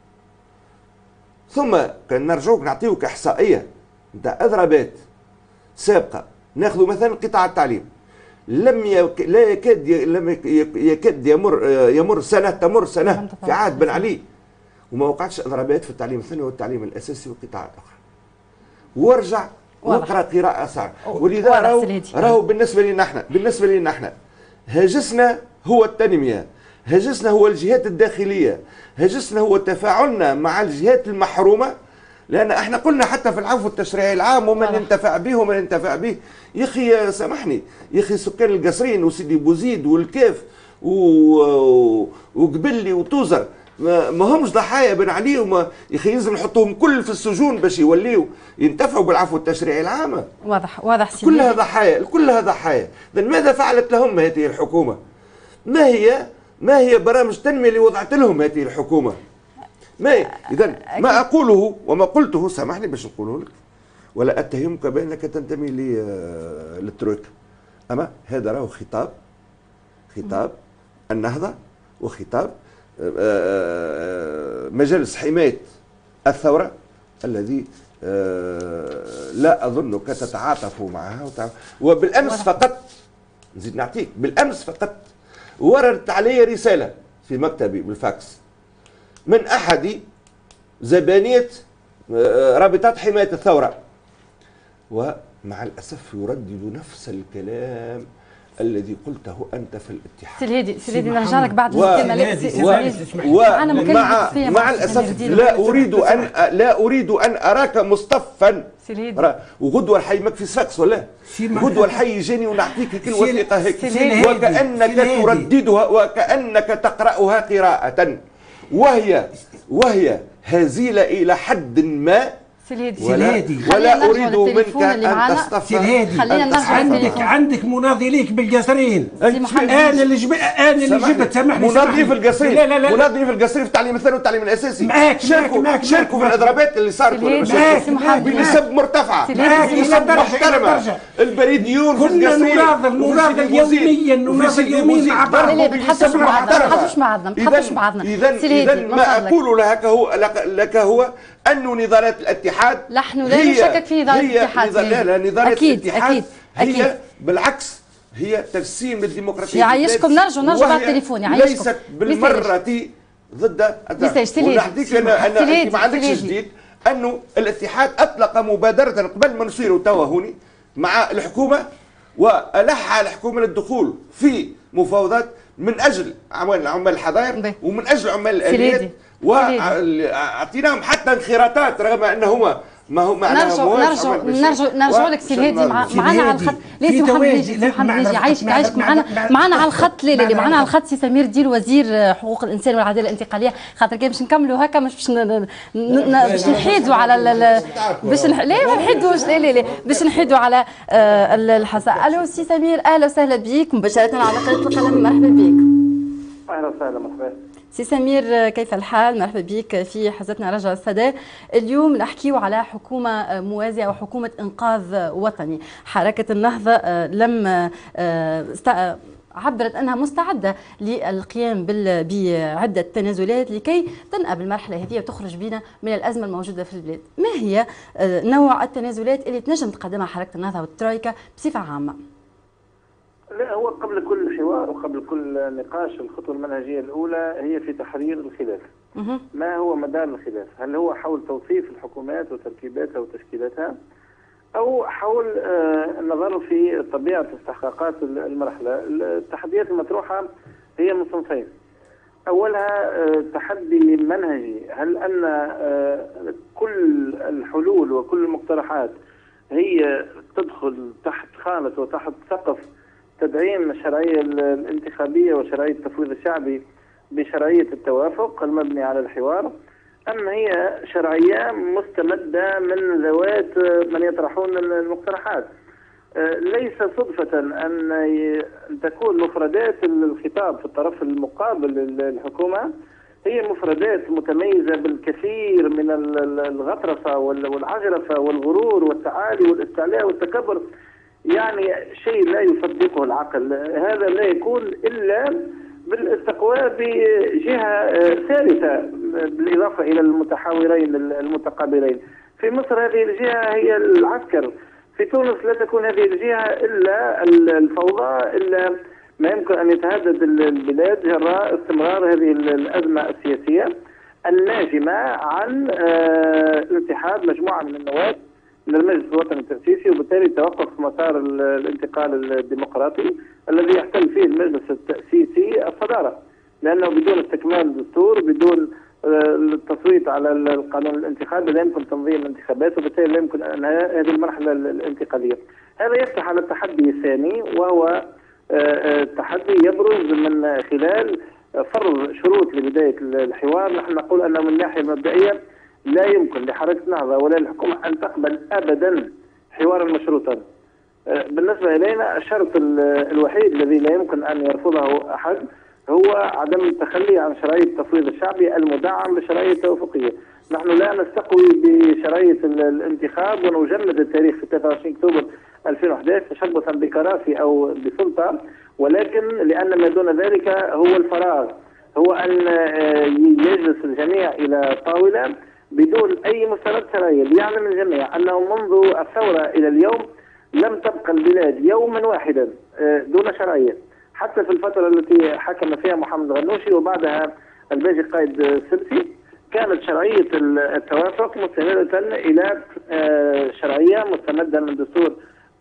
ثم كان نرجعوك نعطيوك إحصائية نتاع إضرابات سابقة. ناخذ مثلا قطاع التعليم، لم يكاد يمر سنة في عهد بن علي وما وقعتش إضرابات في التعليم الثانوي والتعليم الأساسي والقطاعات الأخرى. وارجع واقرا قراءة صعبة. ولذا راهو بالنسبة لنا احنا هاجسنا هو التنمية، هاجسنا هو الجهات الداخلية، هاجسنا هو تفاعلنا مع الجهات المحرومة. لأن احنا قلنا حتى في العفو التشريعي العام ومن ينتفع به ومن ينتفع به. يا أخي سامحني، يا أخي سكان القصرين وسيدي بوزيد والكاف وقبلي وتوزر ما همش ضحايا بن علي، وما يا اخي يلزم نحطوهم كل في السجون باش يوليوا ينتفعوا بالعفو التشريعي العام. واضح سيدي. كلها ضحايا. اذا ماذا فعلت لهم هذه الحكومه؟ ما هي برامج التنميه اللي وضعت لهم هذه الحكومه؟ اذا ما اقوله وما قلته سامحني باش نقوله لك، ولا اتهمك بانك تنتمي للترويكا، اما هذا راهو خطاب النهضه وخطاب مجلس حماية الثورة الذي لا أظنك تتعاطف معها. وبالأمس فقط نزيد نعطيك، بالأمس فقط وردت علي رسالة في مكتبي بالفاكس من أحد زبانية رابطات حماية الثورة، ومع الأسف يردد نفس الكلام الذي قلته أنت في الاتحاد. سيدي نرجع لك بعد مع الأسف لا أريد أن أراك مصطفا. وغدوة الحي مكفي صفاقس ولا غدوة الحي يجيني ونعطيك كل وثيقة هيك وكأنك ترددها وكأنك تقرأها قراءة وهي هزيلة إلى حد ما. ولا أريد منك أن تصطفى. عندك مناضليك بالقصرين. أنا اللي جبت سامحني. مناضلين في القصرين. لا مناضلين في القصرين في التعليم الثانوي والتعليم الأساسي. شاركوا في الإضرابات اللي صارت بنسب مرتفعة بنسب محترمة. البريديون في القصرين نناضل يوميا مع بعض. ما تحطوش بعضنا. إذا ما أقول لك هو أن نضالات الاتحاد نحن لا نشكك في نضالات الاتحاد. لا نضالات الاتحاد هي بالعكس هي تجسيم للديمقراطية. يعيشكم نرجع على التليفون. يعيشكم ليست بالمرة ضد الدعم. ونحكيك أنا ما عندكش جديد. أنه الاتحاد أطلق مبادرة قبل ما نصيروا توا هوني مع الحكومة، وألح على الحكومة للدخول في مفاوضات من أجل عمال الحظائر ومن أجل عمال الآليات، وأعطيناهم حتى انخراطات رغم أنه ما هو نرجع لك سي الهادي معنا على الخط. ليس محمد ناجي عايشك معنا على الخط. لا معنا على الخط سي سمير ديل وزير حقوق الانسان والعداله الانتقاليه، خاطر كان باش نكملوا هكا مش باش نحيدوا على باش لا ما نحيدوش لا باش نحيدوا على الحصى. الو سي سمير، اهلا وسهلا بك مباشره على قناه القلم، مرحبا بك. اهلا وسهلا، مرحبا. سي سمير كيف الحال؟ مرحبا بك في حزتنا رجع الصدى. اليوم نحكيو على حكومة موازية وحكومة إنقاذ وطني. حركة النهضة لم عبرت أنها مستعدة للقيام بعدة تنازلات لكي تنقب المرحلة هذه وتخرج بنا من الأزمة الموجودة في البلاد. ما هي نوع التنازلات اللي تنجم تقدمها حركة النهضة والترويكا بصفة عامة؟ لا، هو قبل كل حوار وقبل كل نقاش الخطوة المنهجية الأولى هي في تحرير الخلاف. ما هو مدار الخلاف؟ هل هو حول توصيف الحكومات وتركيباتها وتشكيلاتها، أو حول النظر في طبيعة استحقاقات المرحلة؟ التحديات المطروحة هي من صنفين. أولها تحدي منهجي، هل أن كل الحلول وكل المقترحات هي تدخل تحت خانة وتحت سقف تدعيم الشرعية الانتخابية وشرعية التفويض الشعبي بشرعية التوافق المبني على الحوار، أم هي شرعية مستمدة من ذوات من يطرحون المقترحات؟ ليس صدفة أن تكون مفردات الخطاب في الطرف المقابل للحكومة هي مفردات متميزة بالكثير من الغطرسة والعجرفة والغرور والتعالي والاستعلاء والتكبر، يعني شيء لا يصدقه العقل. هذا لا يكون إلا بالاستقواء بجهة ثالثة بالإضافة إلى المتحاورين المتقابلين. في مصر هذه الجهة هي العسكر، في تونس لا تكون هذه الجهة إلا الفوضى، إلا ما يمكن أن يتهدد البلاد جراء استمرار هذه الأزمة السياسية الناجمة عن انسحاب مجموعة من النواب من المجلس الوطني التأسيسي، وبالتالي توقف مسار الانتقال الديمقراطي الذي يحتل فيه المجلس التأسيسي الصدارة، لأنه بدون استكمال الدستور، بدون التصويت على القانون الانتخابي لا يمكن تنظيم الانتخابات، وبالتالي لا يمكن أنهاء هذه المرحلة الانتقالية. هذا يفتح على التحدي الثاني، وهو التحدي يبرز من خلال فرض شروط لبداية الحوار. نحن نقول أنه من الناحية المبدئية لا يمكن لحركة النهضة ولا للحكومة أن تقبل أبدا حوارا مشروطا. بالنسبة إلينا الشرط الوحيد الذي لا يمكن أن يرفضه أحد هو عدم التخلي عن شرعية التفويض الشعبي المدعم بشرعية التوافقية. نحن لا نستقوي بشرعية الانتخاب ونجمد التاريخ في 23 أكتوبر 2011 تشبثا بكراسي أو بسلطة، ولكن لأن ما دون ذلك هو الفراغ، هو أن يجلس الجميع إلى طاولة بدون أي مستند شرعي. ليعلم الجميع أنه منذ الثورة إلى اليوم لم تبقى البلاد يوما واحدا دون شرعية، حتى في الفترة التي حكم فيها محمد غنوشي وبعدها الباجي قائد السبسي كانت شرعية التوافق مستندة إلى شرعية مستمدة من دستور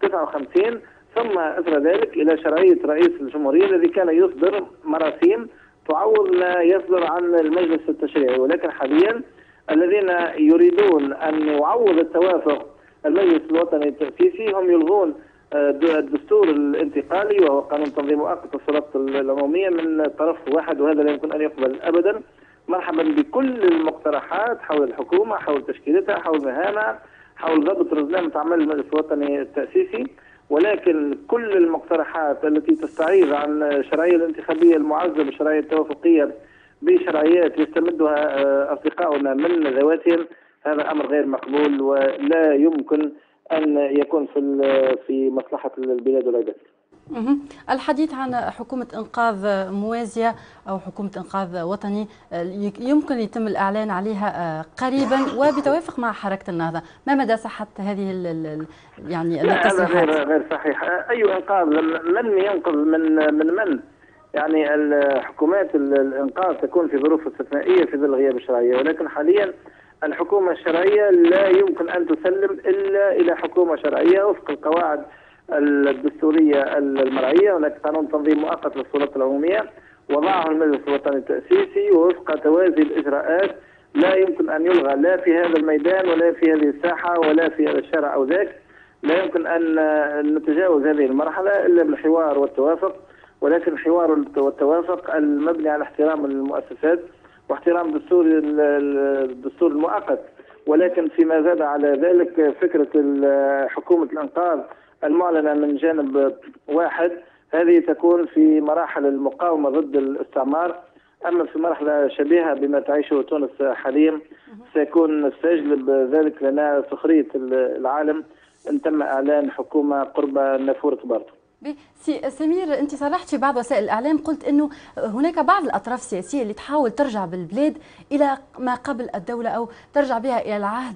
59، ثم أثر ذلك إلى شرعية رئيس الجمهورية الذي كان يصدر مراسيم تعوض ما يصدر عن المجلس التشريعي. ولكن حاليا الذين يريدون أن يعوض التوافق المجلس الوطني التأسيسي هم يلغون الدستور الانتقالي وهو قانون تنظيم مؤقت السلطات العمومية من طرف واحد، وهذا لا يمكن أن يقبل أبدا. مرحبا بكل المقترحات حول الحكومة، حول تشكيلتها، حول مهامها، حول ضبط رزنامة أعمال المجلس الوطني التأسيسي، ولكن كل المقترحات التي تستعيذ عن الشرعية الانتخابية المعزة بالشرعية التوافقية بشرعيات يستمدها أصدقاؤنا من ذواتهم، هذا أمر غير مقبول ولا يمكن أن يكون في مصلحة البلاد والعباد. الحديث عن حكومة إنقاذ موازية أو حكومة إنقاذ وطني يمكن يتم الإعلان عليها قريبا وبتوافق مع حركة النهضة، ما مدى صحة هذه يعني التصريحات؟ هذا غير صحيح. أي إنقاذ؟ من ينقذ من؟ يعني الحكومات الإنقاذ تكون في ظروف استثنائية في ظل غياب الشرعية، ولكن حاليا الحكومة الشرعية لا يمكن أن تسلم إلا إلى حكومة شرعية وفق القواعد الدستورية المرعية. هناك قانون تنظيم مؤقت للسلطات العمومية وضعه المجلس الوطني التأسيسي، ووفق توازي الإجراءات لا يمكن أن يلغى لا في هذا الميدان ولا في هذه الساحة ولا في هذا الشارع أو ذاك. لا يمكن أن نتجاوز هذه المرحلة إلا بالحوار والتوافق، ولكن الحوار والتوافق المبني على احترام المؤسسات واحترام الدستور المؤقت. ولكن فيما زاد على ذلك فكرة حكومة الإنقاذ المعلنة من جانب واحد، هذه تكون في مراحل المقاومة ضد الاستعمار. أما في مرحلة شبيهة بما تعيشه تونس حاليا سيكون سيجلب ذلك لنا سخرية العالم إن تم إعلان حكومة قرب نافورة بارتو. سي سمير، انت صرحت في بعض وسائل الاعلام قلت انه هناك بعض الاطراف السياسيه اللي تحاول ترجع بالبلاد الى ما قبل الدوله او ترجع بها الى العهد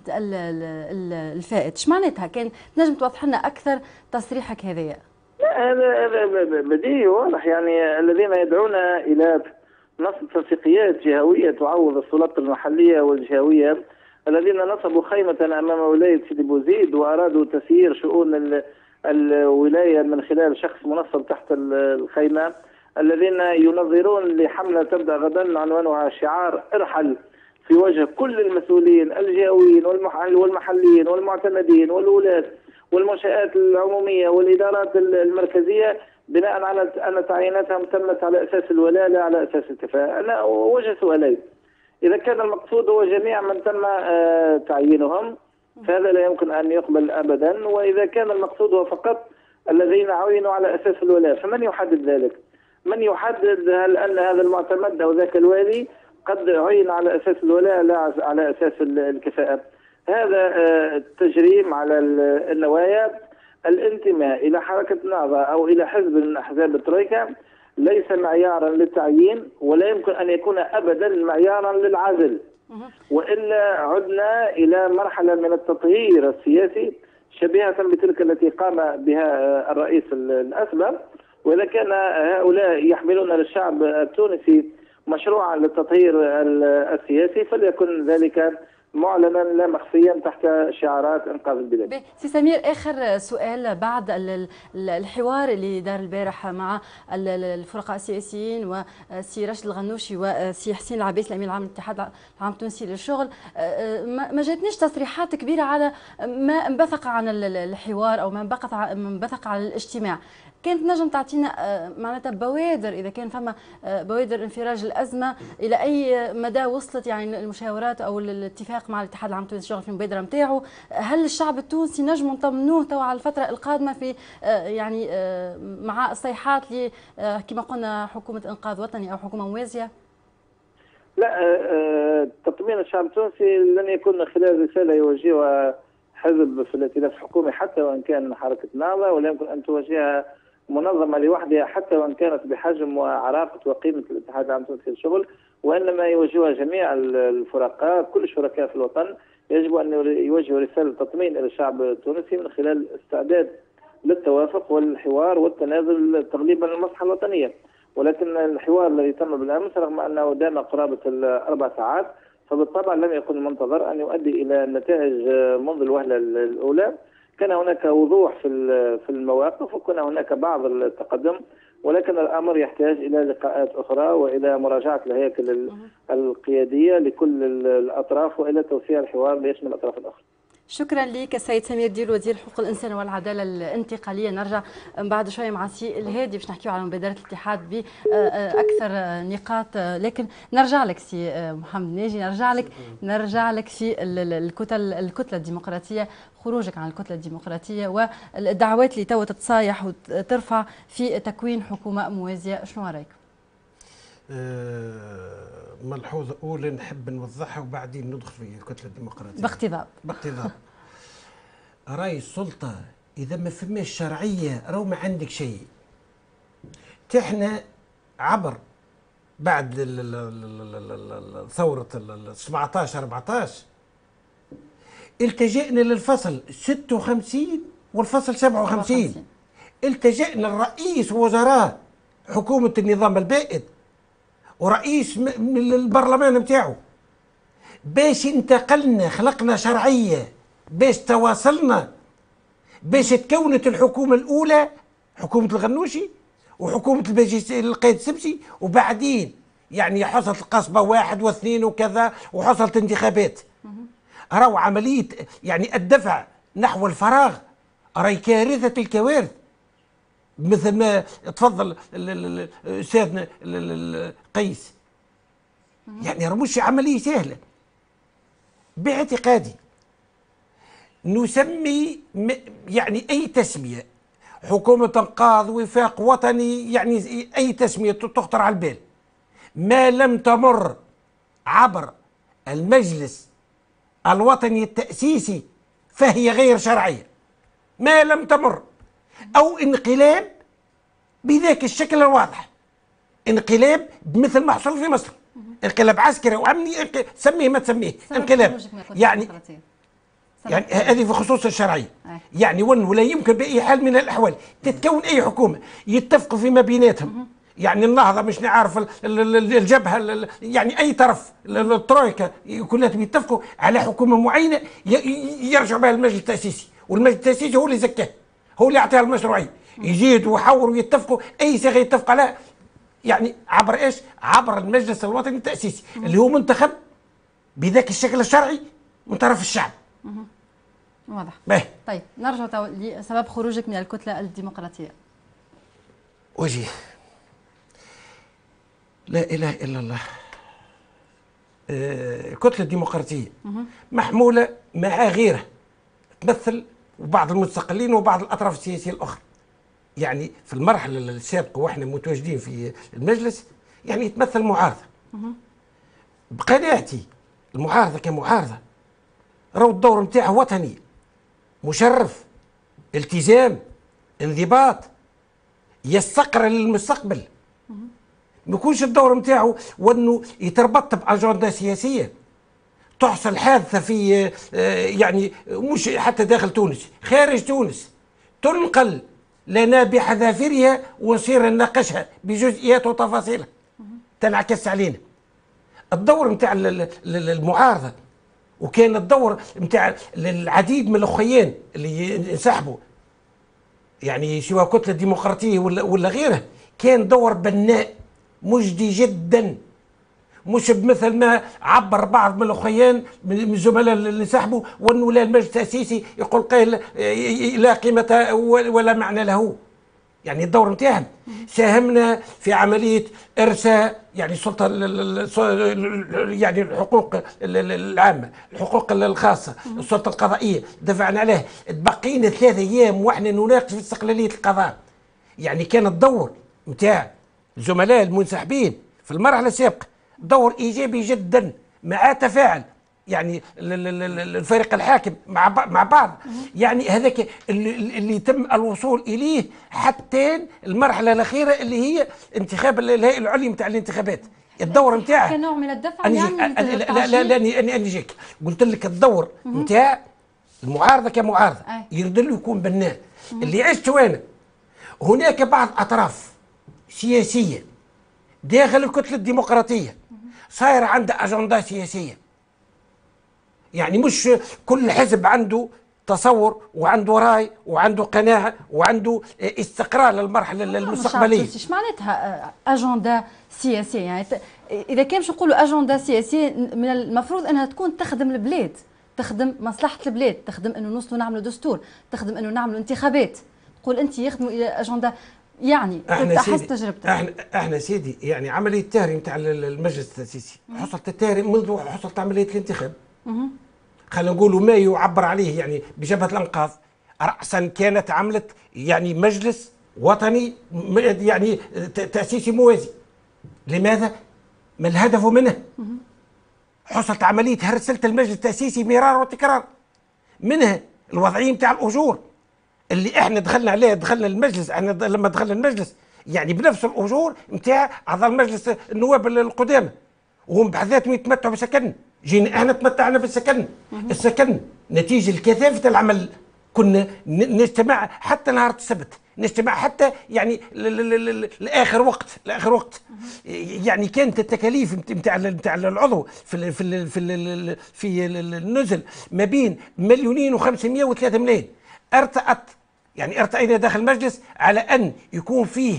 الفائت. ايش معناتها؟ كان تنجم توضح لنا اكثر تصريحك هذايا؟ هذا بديهي واضح، يعني الذين يدعون الى نصب تنسيقيات جهويه تعوض السلطات المحليه والجهويه، الذين نصبوا خيمه امام ولايه سيدي بوزيد وارادوا تسيير شؤون الولاية من خلال شخص منصب تحت الخيمة، الذين ينظرون لحملة تبدأ غدا عنوانها شعار ارحل في وجه كل المسؤولين الجهويين والمحليين والمعتمدين والولاة والمنشآت العمومية والإدارات المركزية، بناء على أن تعييناتهم تمت على أساس الولاء لا على أساس الكفاءة. أنا وجه سؤالين: إذا كان المقصود هو جميع من تم تعيينهم فهذا لا يمكن أن يقبل أبدا، وإذا كان المقصود هو فقط الذين عينوا على أساس الولاء فمن يحدد ذلك؟ من يحدد هل أن هذا المعتمد أو ذاك الوالي قد عين على أساس الولاء لا على أساس الكفاءة؟ هذا تجريم على النوايا. الانتماء إلى حركة نهضة أو إلى حزب من أحزاب الترويكا ليس معيارا للتعيين، ولا يمكن أن يكون أبدا معيارا للعزل، وإلا عدنا إلى مرحلة من التطهير السياسي شبيهة بتلك التي قام بها الرئيس الأسبق. وإذا كان هؤلاء يحملون للشعب التونسي مشروعا للتطهير السياسي فليكن ذلك معلنا لا مخفيا تحت شعارات انقاذ البلاد. سي سمير، اخر سؤال بعد الحوار اللي دار البارح مع الفرقاء السياسيين وسي راشد الغنوشي وسي حسين العباس الامين العام للاتحاد العام التونسي للشغل، ما جاتنيش تصريحات كبيره على ما انبثق عن الحوار او ما انبثق عن الاجتماع. كانت نجم تعطينا معناتها بوادر، اذا كان فما بوادر انفراج الازمه الى اي مدى وصلت يعني المشاورات او الاتفاق مع الاتحاد العام التونسي للشغل في المبادره نتاعو؟ هل الشعب التونسي نجم نطمنوه توا على الفتره القادمه في يعني مع الصيحات كما قلنا حكومه انقاذ وطني او حكومه موازيه؟ لا، تطمين الشعب التونسي لن يكون من خلال رساله يوجهها حزب في الائتلاف الحكومي حتى وان كان حركه نهضه، ولا يمكن ان توجهها منظمه لوحدها حتى وان كانت بحجم وعراقه وقيمه الاتحاد العام التونسي للشغل، وانما يوجهها جميع الفرقاء، كل الشركاء في الوطن يجب ان يوجهوا رساله تطمين الى الشعب التونسي من خلال استعداد للتوافق والحوار والتنازل تغليبا للمصلحه الوطنيه. ولكن الحوار الذي تم بالامس رغم انه دام قرابه ال4 ساعات فبالطبع لم يكن المنتظر ان يؤدي الى نتائج منذ الوهله الاولى. كان هناك وضوح في المواقف وكان هناك بعض التقدم، ولكن الامر يحتاج الى لقاءات اخرى والى مراجعه الهياكل القياديه لكل الاطراف والى توسيع الحوار ليشمل الاطراف الاخرى. شكرا لك السيد سمير ديل، وزير حقوق الانسان والعداله الانتقاليه. نرجع بعد شويه مع سي الهادي باش نحكيو على مبادره الاتحاد باكثر نقاط، لكن نرجع لك سي محمد ناجي، نرجع لك في الكتله الديمقراطيه، خروجك عن الكتله الديمقراطيه والدعوات اللي توا تتصايح وترفع في تكوين حكومه موازيه، شنو رايك؟ ملحوظة أولى نحب نوضحها وبعدين ندخل في الكتلة الديمقراطية باقتضاب. راي السلطة إذا ما فماش شرعية راهو ما عندك شيء. احنا عبر بعد ثورة 17-14 التجأنا للفصل 56 والفصل 57. التجأنا لرئيس وزراء حكومة النظام البائد ورئيس من البرلمان نتاعو. باش انتقلنا خلقنا شرعيه باش تواصلنا باش تكونت الحكومه الاولى حكومه الغنوشي وحكومه القايد السبسي، وبعدين يعني حصلت القصبه واحد واثنين وكذا وحصلت انتخابات. راهو عمليه يعني الدفع نحو الفراغ راهي كارثه الكوارث، مثل ما تفضل استاذنا قيس. يعني راه مش عمليه سهله. باعتقادي نسمي يعني اي تسميه، حكومه انقاذ، وفاق وطني، يعني اي تسميه تخطر على البال، ما لم تمر عبر المجلس الوطني التأسيسي فهي غير شرعية. ما لم تمر، أو انقلاب بذاك الشكل الواضح، انقلاب مثل ما حصل في مصر، انقلاب عسكري وأمني، سميه ما تسميه انقلاب. يعني هذه في خصوص الشرعية. يعني ولا يمكن بأي حال من الأحوال تتكون أي حكومة يتفقوا فيما بيناتهم، يعني النهضه مش نعرف الجبهه، يعني اي طرف، الترويكا كلها يتفقوا على حكومه معينه يرجعوا بها للمجلس التاسيسي، والمجلس التاسيسي هو اللي زكاه، هو اللي يعطيها المشروعيه، يزيدوا ويحوروا ويتفقوا اي صيغه يتفق عليها، يعني عبر ايش؟ عبر المجلس الوطني التاسيسي اللي هو منتخب بذاك الشكل الشرعي من طرف الشعب. واضح. باهي. طيب نرجع لسبب خروجك من الكتله الديمقراطيه. وجيه لا إله إلا الله. الكتلة الديمقراطية محمولة مع غيرها تمثل وبعض المستقلين وبعض الأطراف السياسية الأخرى. يعني في المرحلة السابقة وإحنا متواجدين في المجلس يعني يتمثل معارضة. بقناعتي المعارضة كمعارضة راهو الدور نتاعها وطني مشرف، التزام، انضباط، يستقر للمستقبل. ما يكونش الدور نتاعو وانه يتربط باجنده سياسيه تحصل حادثه في يعني مش حتى داخل تونس، خارج تونس تنقل لنا بحذافيرها ونصير نناقشها بجزئيات وتفاصيلها تنعكس علينا. الدور نتاع المعارضه وكان الدور نتاع العديد من الاخوين اللي انسحبوا، يعني سواء كتله ديمقراطيه ولا غيرها، كان دور بناء مجدي جدا، مش بمثل ما عبر بعض من الاخوان من الزملاء اللي انسحبوا وانه لا المجلس التاسيسي يقول قيل لا قيمه ولا معنى له. يعني الدور نتاعهم ساهمنا في عمليه ارساء يعني السلطه يعني الحقوق العامه، الحقوق الخاصه، السلطه القضائيه دفعنا عليه، تبقينا 3 ايام واحنا نناقش في استقلاليه القضاء. يعني كان الدور نتاع الزملاء المنسحبين في المرحله السابقه دور ايجابي جدا مع تفاعل يعني الفريق الحاكم مع بعض. يعني هذاك اللي تم الوصول اليه حتى المرحله الاخيره اللي هي انتخاب الهيئه العليا نتاع الانتخابات. الدور نتاعها كنوع من الدفع يعني أني جيك قلت لك الدور نتاع المعارضه كمعارضه يرد له يكون بناء. اللي عشته انا هناك بعض اطراف سياسيه داخل الكتله الديمقراطيه صاير عنده اجنده سياسيه، يعني مش كل حزب عنده تصور وعنده راي وعنده قناعه وعنده استقرار للمرحله المستقبليه. مش معناتها اجنده سياسيه؟ يعني اذا كان باش نقولوا اجنده سياسيه من المفروض انها تكون تخدم البلاد، تخدم مصلحه البلاد، تخدم انه نوصلوا نعملوا دستور، تخدم انه نعملوا انتخابات. تقول انت يخدموا الى اجنده، يعني تحس تجربتك. احنا سيدي يعني عمليه التهري نتاع المجلس التاسيسي حصلت التهري منذ حصلت عمليه الانتخاب. خلينا نقولوا ما يعبر عليه يعني بجبهه الانقاذ راسا كانت عملت يعني مجلس وطني يعني تاسيسي موازي. لماذا؟ ما الهدف منه؟ حصلت عمليه هرسله المجلس التاسيسي مرارا وتكرار، منها الوضعيه نتاع الاجور اللي احنا دخلنا عليه، دخلنا المجلس، احنا لما دخلنا المجلس يعني بنفس الاجور نتاع اعضاء مجلس النواب القدامى، وهم بحد ذاتهم يتمتعوا بسكن. جينا احنا تمتعنا بالسكن. السكن نتيجه لكثافه العمل كنا نجتمع حتى نهار السبت نجتمع حتى يعني لاخر وقت يعني كانت التكاليف نتاع العضو في النزل ما بين 2,500,000 و3 ملايين. ارتأينا داخل المجلس على ان يكون فيه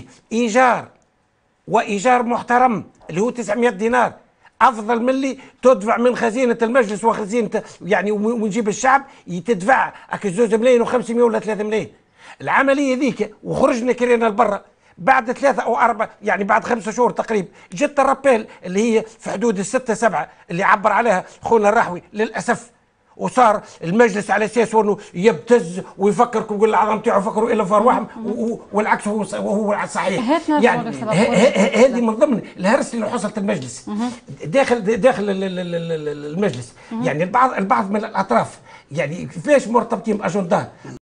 ايجار محترم اللي هو 900 دينار، افضل من اللي تدفع من خزينه المجلس وخزينه يعني ونجيب الشعب تدفع 2 ملايين و500 ولا 3 ملايين. العمليه ذيك وخرجنا كرينا لبرا بعد 3 أو 4 يعني بعد 5 شهور تقريبا جت الرابيل اللي هي في حدود 6 7 اللي عبر عليها خونا الرحوي للاسف، وصار المجلس على اساس انه يبتز ويفكركم ويقول العظم تاعو فكروا الا في ارواحهم والعكس هو الصحيح. يعني هذه من ضمن الهرس اللي حصلت المجلس داخل المجلس. يعني البعض من الاطراف يعني كيفاش مرتبطين باجنداه